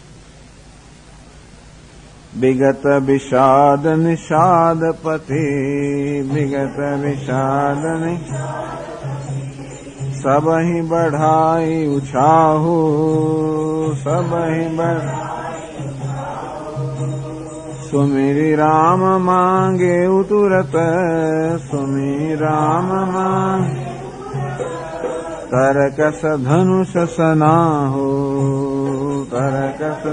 વિગત વિષાદ નિષાદ પતિ, વિગત વિષાદ सब ही बढ़ाई उछाहू, सब ही बढ़ सुमिरी राम मांगे तुरत, सुमिरी राम मांगे तरकस धनुष सनाहू, तरकस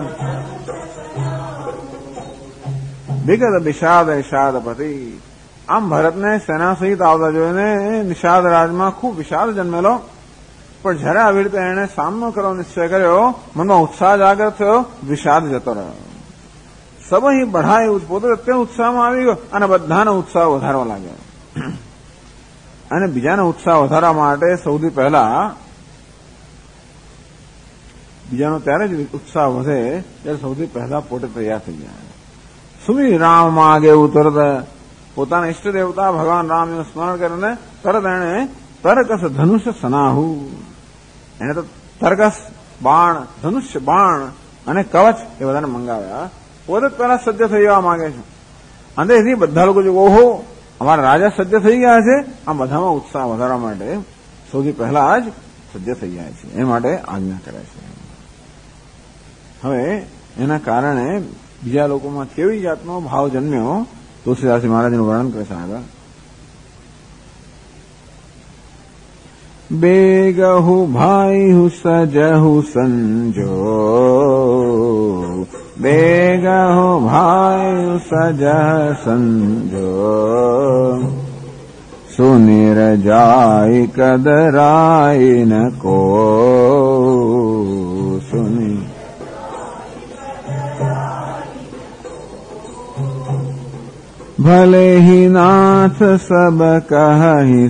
વિગત વિષાદ નિષાદપતિ. આમ ભરતને સેના સહિત આવતા જોઈને નિષાદ રાજમાં ખૂબ વિષાદ જન્મેલો, પણ જયારે આવી રીતે એને સામનો કરવાનો નિશ્ચય કર્યો, મનમાં ઉત્સાહ જાગૃત થયો, વિષાદ જતો રહ્યો. સબહી બઢાયું, પોતે અત્યંત ઉત્સાહમાં આવી ગયો અને બધાનો ઉત્સાહ વધારવા લાગ્યો. અને બીજાનો ઉત્સાહ વધારવા માટે સૌથી પહેલા બીજાનો ત્યારે જ ઉત્સાહ વધે ત્યારે સૌથી પહેલા પોતે તૈયાર થઈ જાય. સુમી રામ માગે તરત પોતાના ઇષ્ટ દેવતા ભગવાન રામનું સ્મરણ કરીને તરત એને તરકસ ધનુષ્ય સનાહુ, એને તો તરકસ બાણ, ધનુષ્ય બાણ અને કવચ એ બધાને મંગાવ્યા. પોતે જ પહેલા સજ્જ થઈ જવા માંગે છે. અને એથી બધા લોકો જો ઓહો અમારા રાજા સજ્જ થઈ ગયા છે, આ બધામાં ઉત્સાહ વધારવા માટે સૌથી પહેલા જ સજ્જ થઈ જાય છે, એ માટે આજ્ઞા કરે છે. હવે એના કારણે બીજા લોકોમાં કેવી જાતનો ભાવ જન્મ્યો તુલસીદાસજી મહારાજનું વર્ણન કરે છે આગળ. બેગહુ ભાઈ હું સજહુ સંજો, બેગહુ ભાઈ સજ સંજો, સુનિર જાય કદરાય ન કો, સુનિ भले ही नाथ सब कहि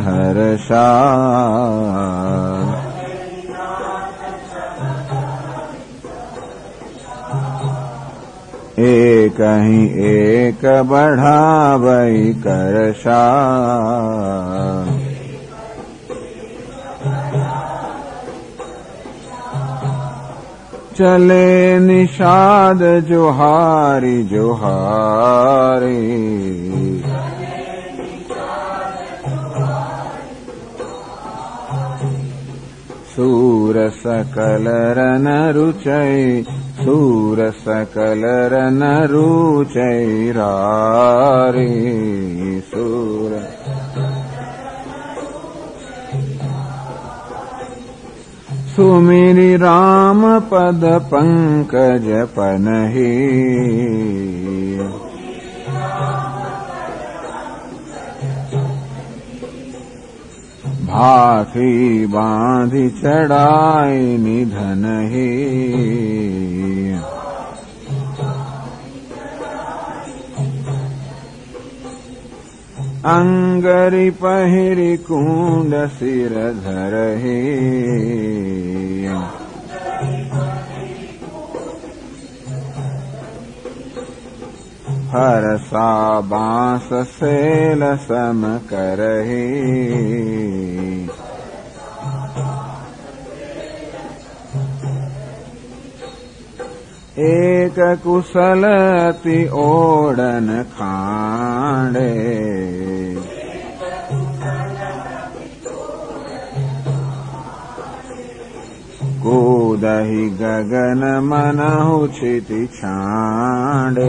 सहर्षा, एक ही एक बढ़ावई करषा, चले निषाद जोहारी जोहारी, सूर सकल रन रुचै, सूर सकल रन रुचै रारी, सूर सुमिरि राम पद पंकज पनहि, भाखी बांधि चढ़ाई निधनहि, अंगरि पहिरि कुंड सिर धरहि, हरसा बांस सेल सम करही एक कुशलति ओडन खांडे कूदहि गगन मनहु क्षिति छांडे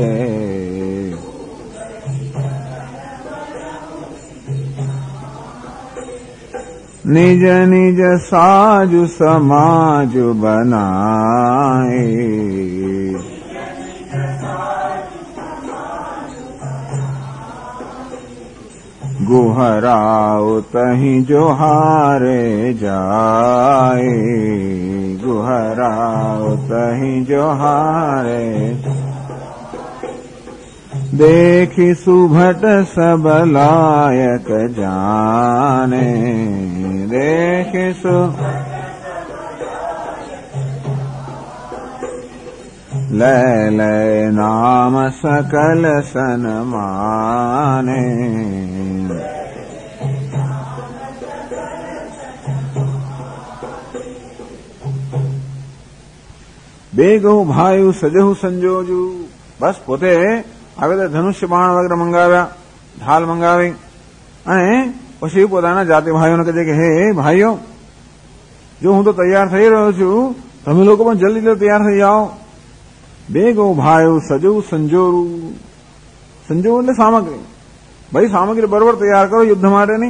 निज निज साजु समाजु बनाए गुहराउ तहि जोहारे जाए गुहराउ तहि जोहारे देखि सुभट सब लायक जाने देखि सु लय लय नाम सकल सन माने બેગહુ ભાયુ સજહુ સંજોજુ બસ પોતે હવે તો ધનુષ્ય બાણ વગેરે મંગાવ્યા ઢાલ મંગાવી અને પછી પોતાના જાતિ ભાઈઓને કહે કે હે ભાઈઓ જો હું તો તૈયાર થઈ રહ્યો છું તમે લોકો પણ જલ્દી જલ્દી તૈયાર થઈ જાઓ બેગહુ ભાયુ સજહુ સંજોરુ સંજોવું એટલે સામગ્રી ભાઈ સામગ્રી બરોબર તૈયાર કરો યુદ્ધ માટેની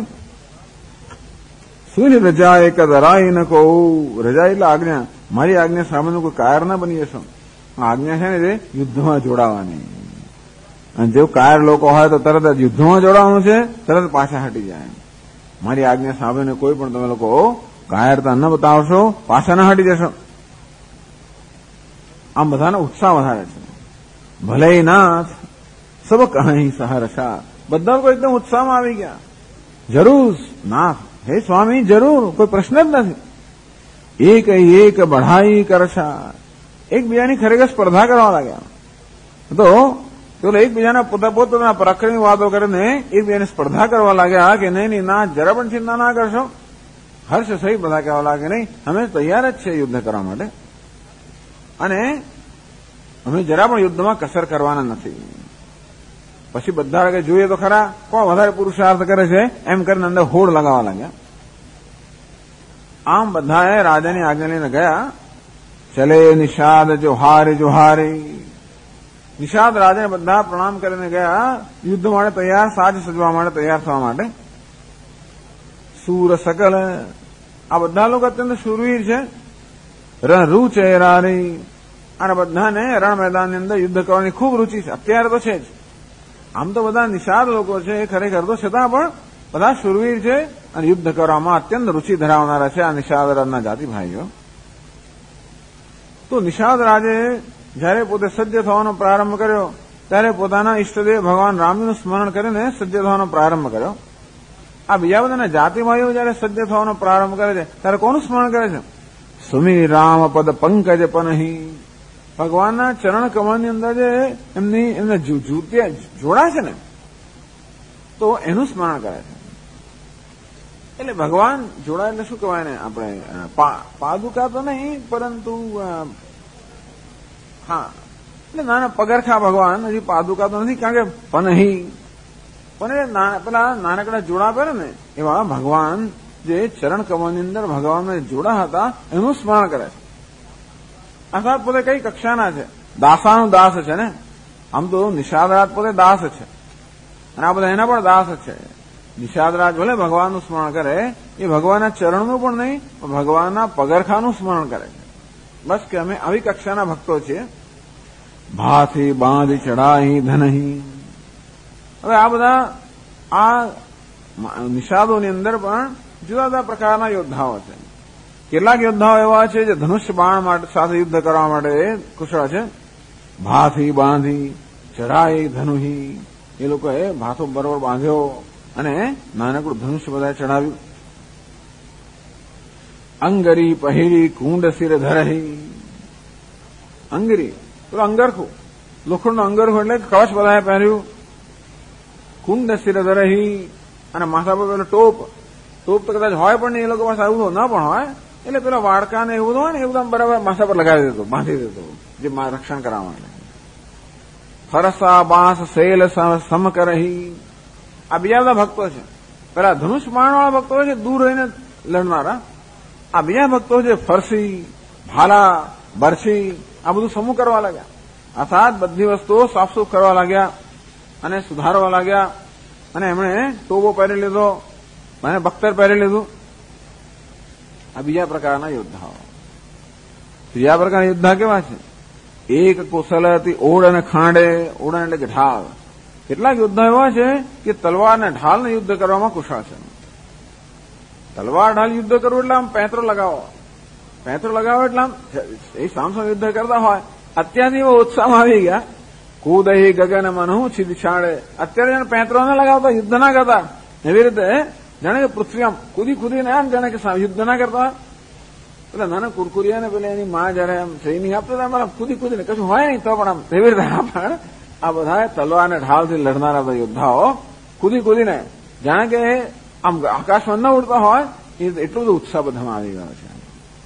સુની રજા એક દરાઈ ન કહું રજા એટલે આજ્ઞા મારી આજ્ઞા સામેનું કોઈ કાયર ના બની જશો આજ્ઞા છે ને તે યુદ્ધમાં જોડાવાની અને જેવું કાયર લોકો હોય તો તરત જ યુદ્ધમાં જોડાવાનું છે તરત પાછા હટી જાય મારી આજ્ઞા સામેને કોઈ પણ તમે લોકો કાયરતા ન બતાવશો પાછા ના હટી જશો આમ બધાનો ઉત્સાહ વધારે છે ભલે નાથ સબ કહી સહર્ષા બધા લોકો એકદમ ઉત્સાહમાં આવી ગયા જરૂર નાથ હે સ્વામી જરૂર કોઈ પ્રશ્ન જ નથી એક એક બઢાઈ કરશા એકબીજાની ખરેખર સ્પર્ધા કરવા લાગ્યા તો પેલો એકબીજાના પોતા પોતાના પરાક્રમી વાતો કરીને એકબીજાની સ્પર્ધા કરવા લાગ્યા કે નહીં નહીં ના જરા પણ ચિંતા ના કરશો હર્ષ સહી બધા કહેવા લાગે નહીં અમે તૈયાર જ છે યુદ્ધ કરવા માટે અને અમે જરા પણ યુદ્ધમાં કસર કરવાના નથી પછી બધા કે જોઈએ તો ખરા કોણ વધારે પુરુષાર્થ કરે છે એમ કરીને અંદર હોડ લગાવવા લાગ્યા આમ બધાએ રાજાની આજ્ઞા લઈને ગયા ચલે નિષાદ જોહારે જોહારે નિષાદ રાજાને બધા પ્રણામ કરીને ગયા યુદ્ધ માટે તૈયાર સાજ સજવા માટે તૈયાર થવા માટે સૂર સકલ આ બધા લોકો અત્યંત શૂરવીર છે રણ રૂ ચહેરારી અને બધાને રણ મેદાનની અંદર યુદ્ધ કરવાની ખૂબ રૂચિ છે અત્યારે તો છે જ આમ તો બધા નિષાદ લોકો છે ખરેખર તો છતાં પણ બધા શૂરવીર છે અને યુદ્ધ કરવામાં અત્યંત રૂચિ ધરાવનારા છે આ નિષાદ રાજના જાતિ ભાઈઓ તો નિષાદ રાજે જયારે પોતે સજ્જ થવાનો પ્રારંભ કર્યો ત્યારે પોતાના ઈષ્ટદેવ ભગવાન રામનું સ્મરણ કરીને સજ્જ થવાનો પ્રારંભ કર્યો આ બીજા બધાના જાતિ ભાઈઓ જયારે સજ્જ થવાનો પ્રારંભ કરે છે ત્યારે કોનું સ્મરણ કરે છે સુમી રામ પદ પંકજ પનહી ભગવાનના ચરણ કમળની અંદર જે એમની એમને જૂત્યા જોડા છે ને તો એનું સ્મરણ કરે છે એટલે ભગવાન જોડા એટલે શું કહેવાય ને આપણે પાદુકા તો નહીં પરંતુ હા એટલે નાના પગરખા ભગવાન હજી પાદુકા તો નથી કારણ કે પનહી પણ પેલા નાનકડા જોડા પહેરે ને એવા ભગવાન જે ચરણ કમળની અંદર ભગવાનના જોડા હતા એનું સ્મરણ કરે છે અર્થાત પોતે કઈ કક્ષાના છે દાસાનું દાસ છે ને આમ તો નિષાદરાજ પોતે દાસ છે અને આ બધા એના પણ દાસ છે નિષાદરાજ ભલે ભગવાનનું સ્મરણ કરે એ ભગવાનના ચરણનું પણ નહીં પણ ભગવાનના પગરખાનું સ્મરણ કરે છે બસ કે અમે આવી કક્ષાના ભક્તો છીએ ભાથી બાંધી ચડાહી ધનહી હવે આ બધા આ નિષાદોની અંદર પણ જુદા જુદા પ્રકારના યોદ્ધાઓ છે કેટલાક યોદ્ધાઓ એવા છે જે ધનુષ્ય બાણ માટે સાથે યુદ્ધ કરવા માટે કુશળ છે ભાથી બાંધી ચઢાઈ ધનુહી એ લોકોએ ભાથો બરોબર બાંધ્યો અને નાનકડું ધનુષ્ય બધાએ ચડાવ્યું અંગરી પહેરી કુંડ શિર ધરહી અંગરી તો અંગરખું લોખંડનો અંગરખો એટલે કવચ બધાએ પહેર્યું, કુંડ શિર ધરહી, અને માથા પર પેલો ટોપ, ટોપ તો કદાચ હોય પણ નહીં, એ લોકો પાસે આવું ન પણ હોય, એટલે પેલા વાડકા ને એવું હોય ને એવું બરાબર માથા પર લગાવી દેતો, બાંધી દેતો, જે રક્ષણ કરવા માટે. ફરસા બાંસ શૈલ સમ કરહી, આ બીજા બધા ભક્તો છે. પેલા ધનુષ બાણવાળા ભક્તો છે દૂર રહીને લડનારા, આ બીજા ભક્તો છે ફરસી, ભાલા, બરછી, આ બધું સમૂહ કરવા લાગ્યા. અર્થાત બધી વસ્તુઓ સાફસૂફ કરવા લાગ્યા અને સુધારવા લાગ્યા, અને એમણે ટોબો પહેરી લીધો અને બખ્તર પહેરી લીધું. આ બીજા પ્રકારના યોદ્ધાઓ. ત્રીજા પ્રકારના યોદ્ધા કેવા છે? એક કુશલથી ઓળ અને ખાંડે, ઓળણ એટલે કે ઢાલ. કેટલાક યોદ્ધા એવા છે કે તલવાર અને ઢાલને યુદ્ધ કરવામાં કુશળ છે. તલવાર ઢાલ યુદ્ધ કરવું એટલે આમ પેંતરો લગાવો, પેંતરો લગાવો એટલે આમ એ સામસામ યુદ્ધ કરતા હોય. અત્યારથી એવો ઉત્સાહમાં આવી ગયા, કૂદહી ગગન મનહુ છિદ છાડે. અત્યારે જાણે પેંતરો ના લગાવતા, યુદ્ધ ના કરતા. એવી રીતે જાણે કે પૃથ્વી આમ કૂદી કૂદીને આમ જાણે કે યુદ્ધ ના કરતા. પેલા નાના કુરકુરિયા ને પેલા એની માં જયારે આમ સૈનિક આપતા હતા, કૂદી કૂદીને કશું હોય નહીં તો પણ આમ એવી રીતે પણ આ બધા તલવાર અને ઢાલથી લડનારા બધા યોદ્ધાઓ કૂદી કૂદીને જાણે કે આમ આકાશમાં ન ઉડતા હોય એટલો બધો ઉત્સાહ બધામાં આવી ગયો છે.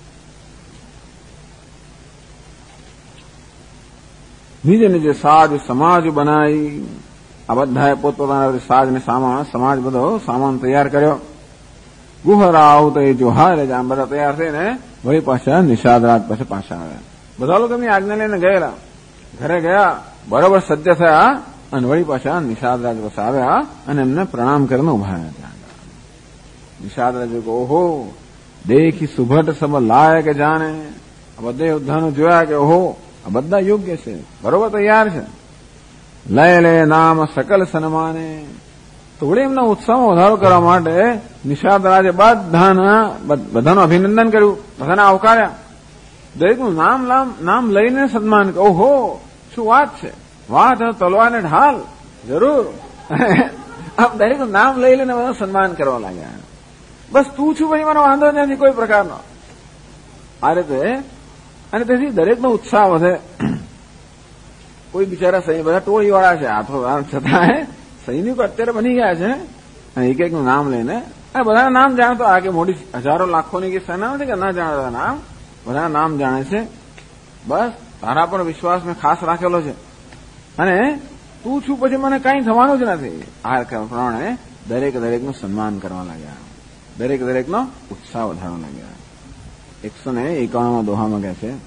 નીજે નીજે સાજ સમાજ બનાવી, આ બધાએ પોતપોતાના સાજ ને સામાન, સમાજ બધો સામાન તૈયાર કર્યો. ગુહરાવ તો એ જોહાર આમ બધા તૈયાર થઈને વળી પાછા નિષાદ રાત પાસે પાછા આવ્યા. બધા લોકો એમની આજ્ઞા લઈને ગયેલા, ઘરે ગયા, બરોબર સજ્જ થયા અને વળી પાછા નિષાદ રાજ પાસે આવ્યા અને એમને પ્રણામ કરીને ઉભા હતા. નિષાદ રાજ ઓહો દેખી સુભટ સબ લાયક જાણે. આ બધા યોદ્ધાનું જોયા કે ઓહો આ બધા યોગ્ય છે, બરોબર તૈયાર છે. લય લે નામ સકલ સન્માને. તો વળી એમના ઉત્સાહમાં વધારો કરવા માટે નિષાદ રાજે બધાના બધાનું અભિનંદન કર્યું, બધાને આવકાર્યા. દરેકનું નામ નામ લઈને સન્માન. ઓહો શું વાત છે, વાત તલવાર ને ઢાલ, જરૂર. આમ દરેકનું નામ લઈ લઈને બધા સન્માન કરવા લાગ્યા. બસ તું છું ભાઈ, મને વાંધો નથી કોઈ પ્રકારનો. આ રીતે અને તેથી દરેકનો ઉત્સાહ વધે. કોઈ બિચારા સૈનિક બધા ટોળી વાળા છે, હાથો છતાં સૈનિકો અત્યારે બની ગયા છે અને એક એક નું નામ લઈને બધાના નામ જાણતો. આ કે મોટી હજારો લાખોની કે સેના નથી કે ના જાણતા નામ, બધાના નામ જાણે છે. બસ તારા પર વિશ્વાસ મેં ખાસ રાખેલો છે અને તું છું પછી મને કઈ થવાનું જ નથી. આ પ્રમાણે દરેક દરેકનું સન્માન કરવા લાગ્યા, દરેક દરેકનો ઉત્સાહ વધારવા લાગ્યા. એકસો ને એકાણું દોહામાં કહે છે,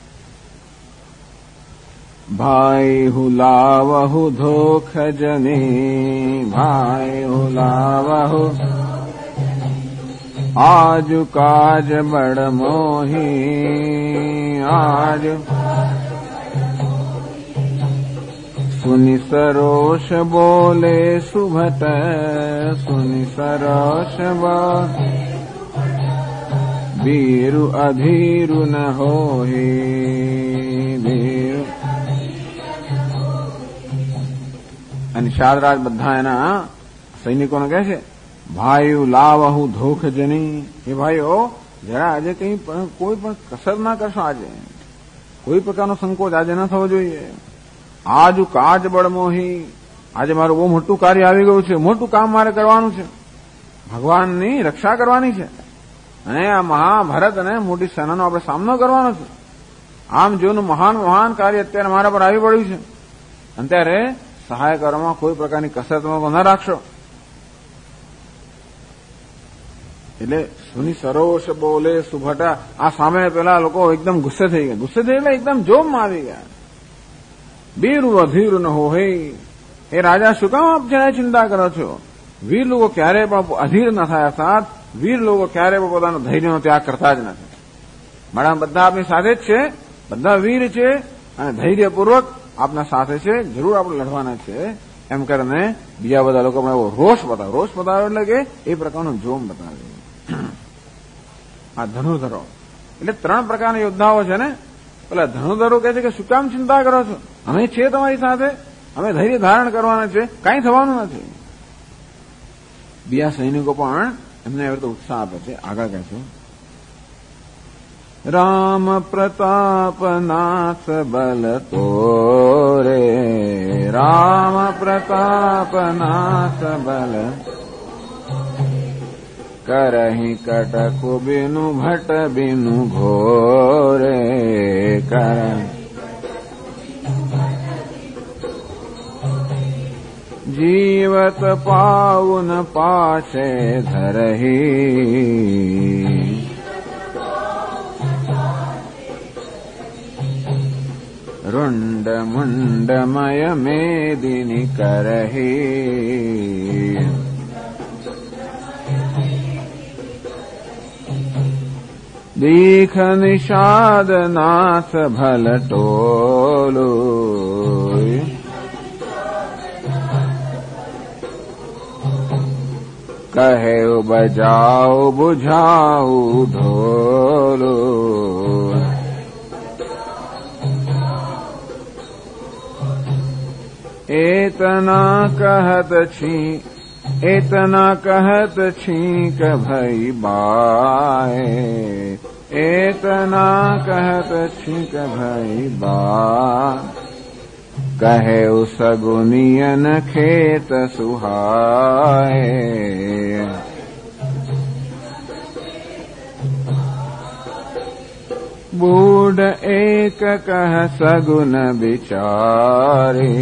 ભાઈ હુલાવહુ ધોખ જની, ભાઈ હુલાવહુ આજ કાજ બડ મોહી, આજ સુની સરોષ બોલે સુભટ, સુની સરોષ બોલે વીરુ અધીરુ ન હોહી, વીરુ. અને શારરાજ બધા એના સૈનિકોને કહે છે, ભાઈઓ લાવહુ ધોખ જની. એ ભાઈઓ જરા આજે કઈ પણ કોઈ પણ કસર ના કરશો, આજે કોઈ પ્રકારનો સંકોચ આજે ન થવો જોઈએ. આજુ કાજ બળમોહી, આજે મારું બહુ મોટું કાર્ય આવી ગયું છે, મોટું કામ મારે કરવાનું છે, ભગવાનની રક્ષા કરવાની છે અને આ મહાભારત અને મોટી સેનાનો આપણે સામનો કરવાનો છે. આમ જોનું મહાન મહાન કાર્ય અત્યારે મારા પર આવી પડ્યું છે અને ત્યારે સહાય કરવામાં કોઈ પ્રકારની કસરતમાં ન રાખશો. એટલે સુની સરોષ બોલે સુભટા. આ સામે પેલા લોકો એકદમ ગુસ્સે થઈ ગયા, ગુસ્સે થઈ એટલે એકદમ જોમમાં આવી ગયા. બીરુ અધીર ન હોહે. એ રાજા શું કામ આપ જરા ચિંતા કરો છો? વીર લોકો ક્યારેય પણ અધીર ન થાય, અર્થાત વીર લોકો ક્યારેય પણ પોતાનો ધૈર્યનો ત્યાગ કરતા જ નથી. મેડમ બધા આપની સાથે જ છે, બધા વીર છે અને ધૈર્યપૂર્વક આપના સાથે છે, જરૂર આપણે લડવાના છે એમ કરીને બીજા બધા લોકો એવો રોષ બતાવે. રોષ બતાવે એટલે કે એ પ્રકારનો જોમ બતાવે. આ ધનુર્ધરો એટલે ત્રણ પ્રકારના યોદ્ધાઓ છે ને. પેલા ધનુર્ધરો કહે છે કે શું કામ ચિંતા કરો છો, અમે છીએ તમારી સાથે, અમે ધૈર્ય ધારણ કરવાના છે, કાંઈ થવાનું નથી. બીજા સૈનિકો પણ એમને એવી રીતે ઉત્સાહ આપે છે. આગળ કહે છે, राम प्रताप नाथ बल तोरे, राम प्रताप नाथ बल करहि कटकु बिनु भट बिनु घोरे, कर जीवत पाउन पाछे धरहि, रुंड मुंडमय मेदिनी करहि, दीख निषाद नाथ भल टोलू, कहे बजाओ बुझाऊ ढोलो, एतना कहत छी एतना कहत छींक भई बाए, एतना कहत छींक भई बा, कहे सगुनियन खेत सुहाए, बूढ़ एक कह सगुन बिचारे,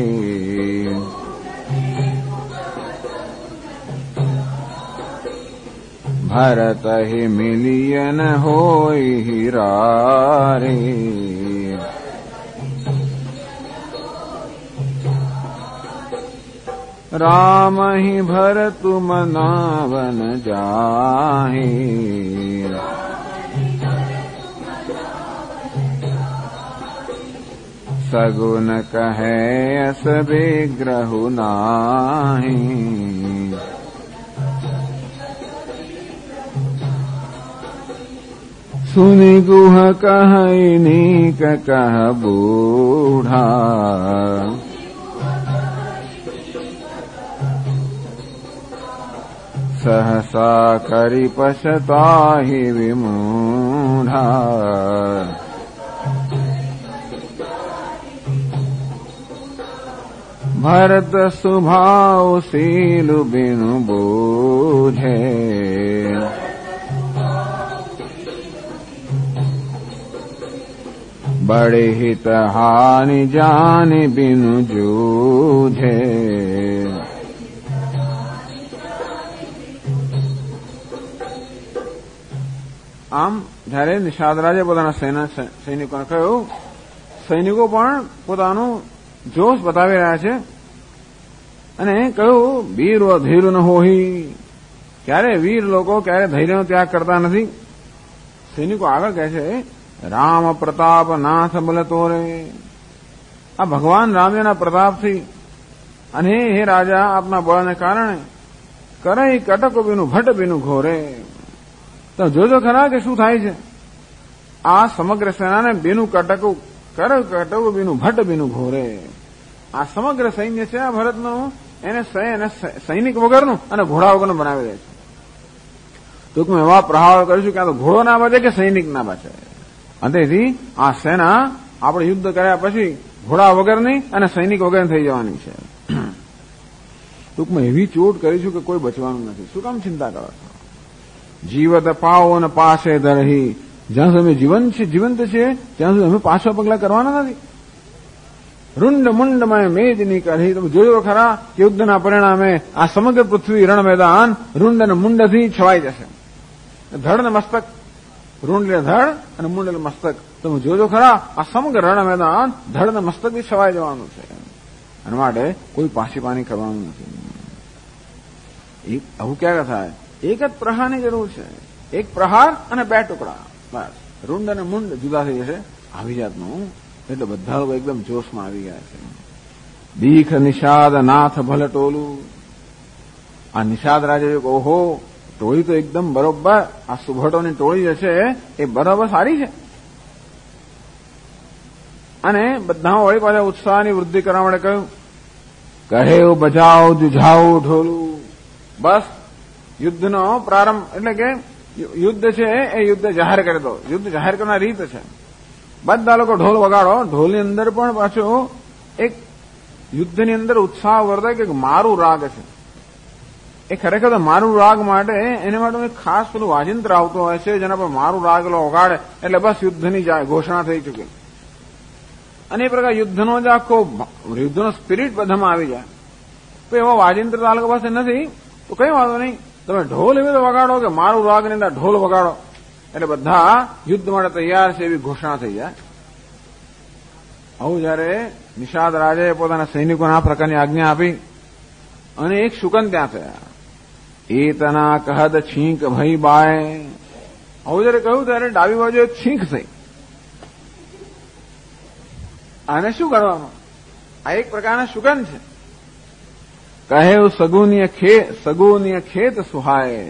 भरत ही मिलियन होई हिरारे, राम ही भरत मनावन जाहि, सगुन कहे अस विग्रहु नाही, सुनि गुह कहई नीक कह बूढ़ा, सहसा करि पछताहि विमूढ़ा, भरत सुभाव सीलु बिनु बूझे, बड़े हित हानि जानि बिनु जूझे, આમ જયારે નિષાદરાજે પોતાના સેના સૈનિકોને કહ્યું, સૈનિકો પણ પોતાનું જોશ બતાવી રહ્યા છે અને કહ્યું વીર ધૈર્ય ન હોઈ, ક્યારે વીર લોકો ક્યારે ધૈર્યનો ત્યાગ કરતા નથી. સૈનિકો આગળ કહે છે, રામ પ્રતાપ નાથ બલ તોરે, આ ભગવાન રામજીના પ્રતાપથી અને હે રાજા આપના બળને કારણે કરઈ કટકો બીનું ભટ્ટ બીનું ઘોરે. તો જોજો ખરા કે શું થાય છે. આ સમગ્ર સેનાને બીનું કટકું કર કટકું બીનું ભટ્ટ બીનું ઘોરે. આ સમગ્ર સૈન્ય છે આ ભરતનું, એને સૈનિક વગરનું અને ઘોડા વગરનું બનાવી દે છે. ટૂંકમાં એવા પ્રહાર કરીશું કે આ તો ઘોડો ના બચે કે સૈનિક ના બચે. અંતેથી આ સેના આપણે યુદ્ધ કર્યા પછી ઘોડા વગરની અને સૈનિક વગરની થઈ જવાની છે. ટૂંકમાં એવી ચોટ કરીશું કે કોઈ બચવાનું નથી. શું કામ ચિંતા કરો છો? જીવત પાઓ અને પાસે ધરહી, જ્યાં સુધી અમે જીવન છે જીવંત છે ત્યાં સુધી અમે પાછા પગલા કરવાના નથી. રૂંડ મુંડમાં મેદની કરી, તમે જોયો ખરા કે યુદ્ધના પરિણામે આ સમગ્ર પૃથ્વી રણ મેદાન રૂંડ અને મુંડથી છવાઈ જશે. ધડ ને મસ્તક, રૂંડ ને ધડ અને મુંડ ને મસ્તક, તમે જોજો ખરા આ સમગ્ર રણ મેદાન ધડ ને મસ્તકથી છવાઈ જવાનું છે. એના માટે કોઈ પાછી પાની કરવાનું નથી. આવું ક્યારે થાય? એક જ પ્રહારની જરૂર છે. એક પ્રહાર અને બે ટુકડા, બસ રૂંડ અને મુંડ જુદા થઈ જશે. આવી જાતનું એટલે બધા લોકો એકદમ જોશમાં આવી ગયા છે. દીખ નિષાદ નાથ ભલ ટોલું. આ નિષાદ રાજે ઓહો, ટોળી તો એકદમ બરોબર, આ સુભટોની ટોળી જે છે એ બરાબર સારી છે. અને બધા વળી પાછા ઉત્સાહની વૃદ્ધિ કરવા માટે કહ્યું, કહે બજાવ જુઝાવ ઢોલું. બસ યુદ્ધનો પ્રારંભ એટલે કે યુદ્ધ છે એ યુદ્ધ જાહેર કરી દો. યુદ્ધ જાહેર કરનાર રીત છે. બધા લોકો ઢોલ વગાડો. ઢોલની અંદર પણ પાછું એક યુદ્ધની અંદર ઉત્સાહ વર્ધક એક મારું રાગ છે. એ ખરેખર તો મારું રાગ માટે એના માટે એક ખાસ પેલું વાજિંત્ર આવતો હોય છે, જેના પર મારું રાગ વગાડે એટલે બસ યુદ્ધની જાય ઘોષણા થઈ ચૂકી. અને એ પ્રકાર યુદ્ધનો જ આખો યુદ્ધનો સ્પિરિટ બધામાં આવી જાય. તો એવો વાજિંત્ર તાલુકા પાસે નથી તો કઈ વાંધો નહીં, તમે ઢોલ એવી રીતે વગાડો કે મારું રાગની અંદર ઢોલ વગાડો એટલે બધા યુદ્ધ માટે તૈયાર છે એવી ઘોષણા થઈ જાય. આવું જયારે નિષાદ રાજાએ પોતાના સૈનિકોને આ પ્રકારની આજ્ઞા આપી અને એક શુકન ત્યાં થયા. એતના કહદ છીંક ભઈ બાય. આવું જયારે કહ્યું ત્યારે ડાબી બાજુ એક છીંક થઈ. આને શું કરવાનું? આ એક પ્રકારના શુકન છે. કહે સગુનીય ખેત સગુનીય ખેત સુહાય.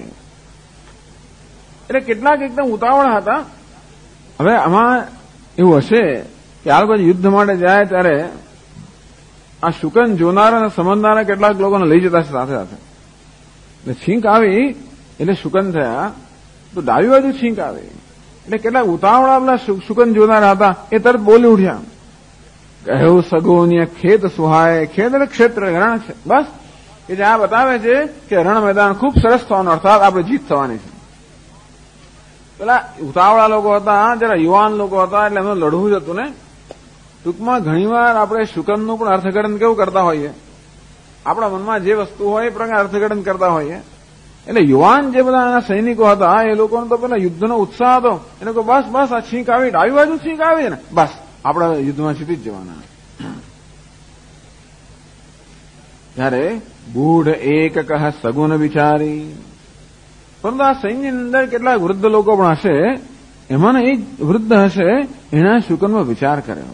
એટલે કેટલાક એકદમ ઉતાવળ હતા. હવે આમાં એવું હશે કે આ બાજુ યુદ્ધ માટે જાય ત્યારે આ શુકન જોનારા અને સમજનારા કેટલાક લોકોને લઈ જતા છે સાથે સાથે. એટલે છીંક આવી એટલે શુકન થયા, તો ડાબી બાજુ છીંક આવી એટલે કેટલાક ઉતાવળા પેલા શુકન જોનારા હતા એ તરત બોલી ઉઠ્યા. કહ્યું સગોનીય ખેત સુહાય. ખેત એટલે ક્ષેત્ર, રણ છે. બસ એ જે આ બતાવે છે કે રણ મેદાન ખૂબ સરસ થવાનું, અર્થાત આપણે જીત થવાની છે. પેલા ઉતાવળા લોકો હતા, જરા યુવાન લોકો હતા એટલે એમને લડવું જ હતું ને. ટૂંકમાં ઘણીવાર આપણે શુકનનું પણ અર્થઘટન કેવું કરતા હોઈએ, આપણા મનમાં જે વસ્તુ હોય એ પ્રકારે અર્થઘટન કરતા હોઈએ. એટલે યુવાન જે બધા એના સૈનિકો હતા એ લોકોનો તો પેલા યુદ્ધનો ઉત્સાહ હતો. એ લોકો બસ બસ આ છીંક આવી, ડાબી બાજુ છીંક આવી છે ને બસ આપણા યુદ્ધમાં જીતી જ જવાના. ત્યારે બૂઢ એક કહ સગુન વિચારી. પરંતુ આ સૈન્યની અંદર કેટલાક વૃદ્ધ લોકો પણ હશે, એમાં એક વૃદ્ધ હશે એના શુકનમાં વિચાર કર્યો.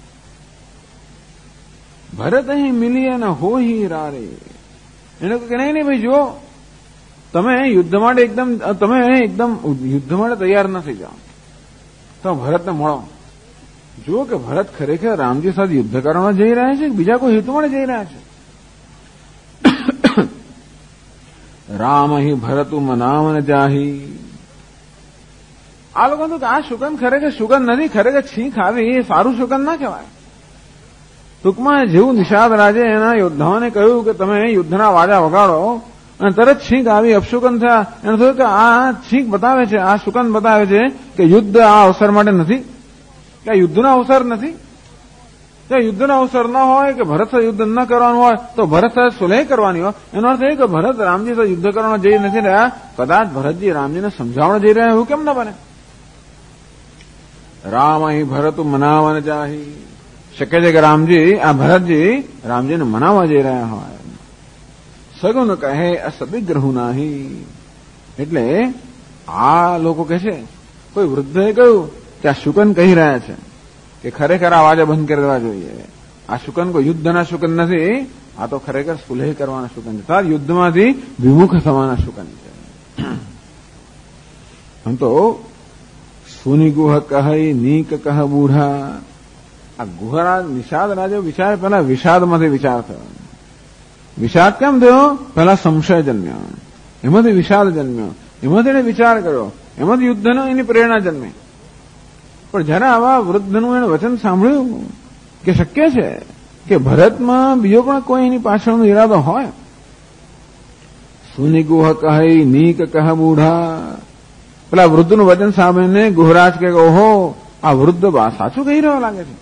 ભરત અહીં મિલી અને હો હી રારે. એને કે નહીં નહીં ભાઈ જુઓ, તમે યુદ્ધ માટે એકદમ તમે એકદમ યુદ્ધ માટે તૈયાર ન થઈ જાઓ, તો ભરતને મળો. જુઓ કે ભરત ખરેખર રામજી સાથે યુદ્ધ કરવા જઈ રહ્યા છે કે બીજા કોઈ હેતુ માટે જઈ રહ્યા છે. રામ અહીં ભરતું મનાવન જાહી. આ લોકો તો આ શુકન ખરેખર શુકન નથી, ખરેખર છીંક આવી એ સારું શુકન ના કહેવાય. ટૂંકમાં જેવું નિષાદ રાજે એના યોદ્ધાઓને કહ્યું કે તમે યુદ્ધના વાજા વગાડો અને તરત છીંક આવી, અપશુકન થયા. એને થયું કે આ છીંક બતાવે છે, આ શુકન બતાવે છે કે યુદ્ધ આ અવસર માટે નથી, કે યુદ્ધનો અવસર નથી. જો યુદ્ધનો અવસર ન હોય કે ભરત સાથે યુદ્ધ ન કરવાનું હોય તો ભરત સાથે સુલેહ કરવાની હોય. એનો અર્થ એ કે ભરત રામજી સાથે યુદ્ધ કરવા જઈ નથી રહ્યા, કદાચ ભરતજી રામજીને સમજાવવા જઈ રહ્યા એવું કેમ ન બને? રામ અહીં ભરત મનાવન જાહી. શક્ય છે કે રામજી આ ભરતજી રામજીને મનાવવા જઈ રહ્યા હોય. સગુન કહે અસદિગ્રહુ નાહી. એટલે આ લોકો કહે છે, કોઈ વૃદ્ધએ કહ્યું કે આ શુકન કહી રહ્યા છે કે ખરેખર આ વાજા બંધ કરી દેવા જોઈએ. આ શુકન કોઈ યુદ્ધના શુકન નથી, આ તો ખરેખર સુલેહ કરવાના શુકન છે, યુદ્ધમાંથી વિમુખ થવાના શુકન છે. આમ તો સુની ગુહ કહી નીક કહ બૂઢા. આ ગુહરા નિષાદ રાજો વિચાર પેલા વિષાદમાંથી વિચાર થયો. વિષાદ કેમ થયો? પેલા સંશય જન્મ્યો, એમાંથી વિષાદ જન્મ્યો, એમાંથી એને વિચાર કર્યો, એમાંથી યુદ્ધનો એની પ્રેરણા જન્મી. પણ જયારે આવા વૃદ્ધનું એને વચન સાંભળ્યું કે શક્ય છે કે ભરતમાં બીજો પણ કોઈ એની પાછળનો ઈરાદો હોય. સુની ગુહ કહી નીક કહ બૂઢા. પેલા વૃદ્ધનું વચન સાંભળીને ગુહરાજ કે ઓહો આ વૃદ્ધ બા સાચું કહી રહ્યો લાગે છે.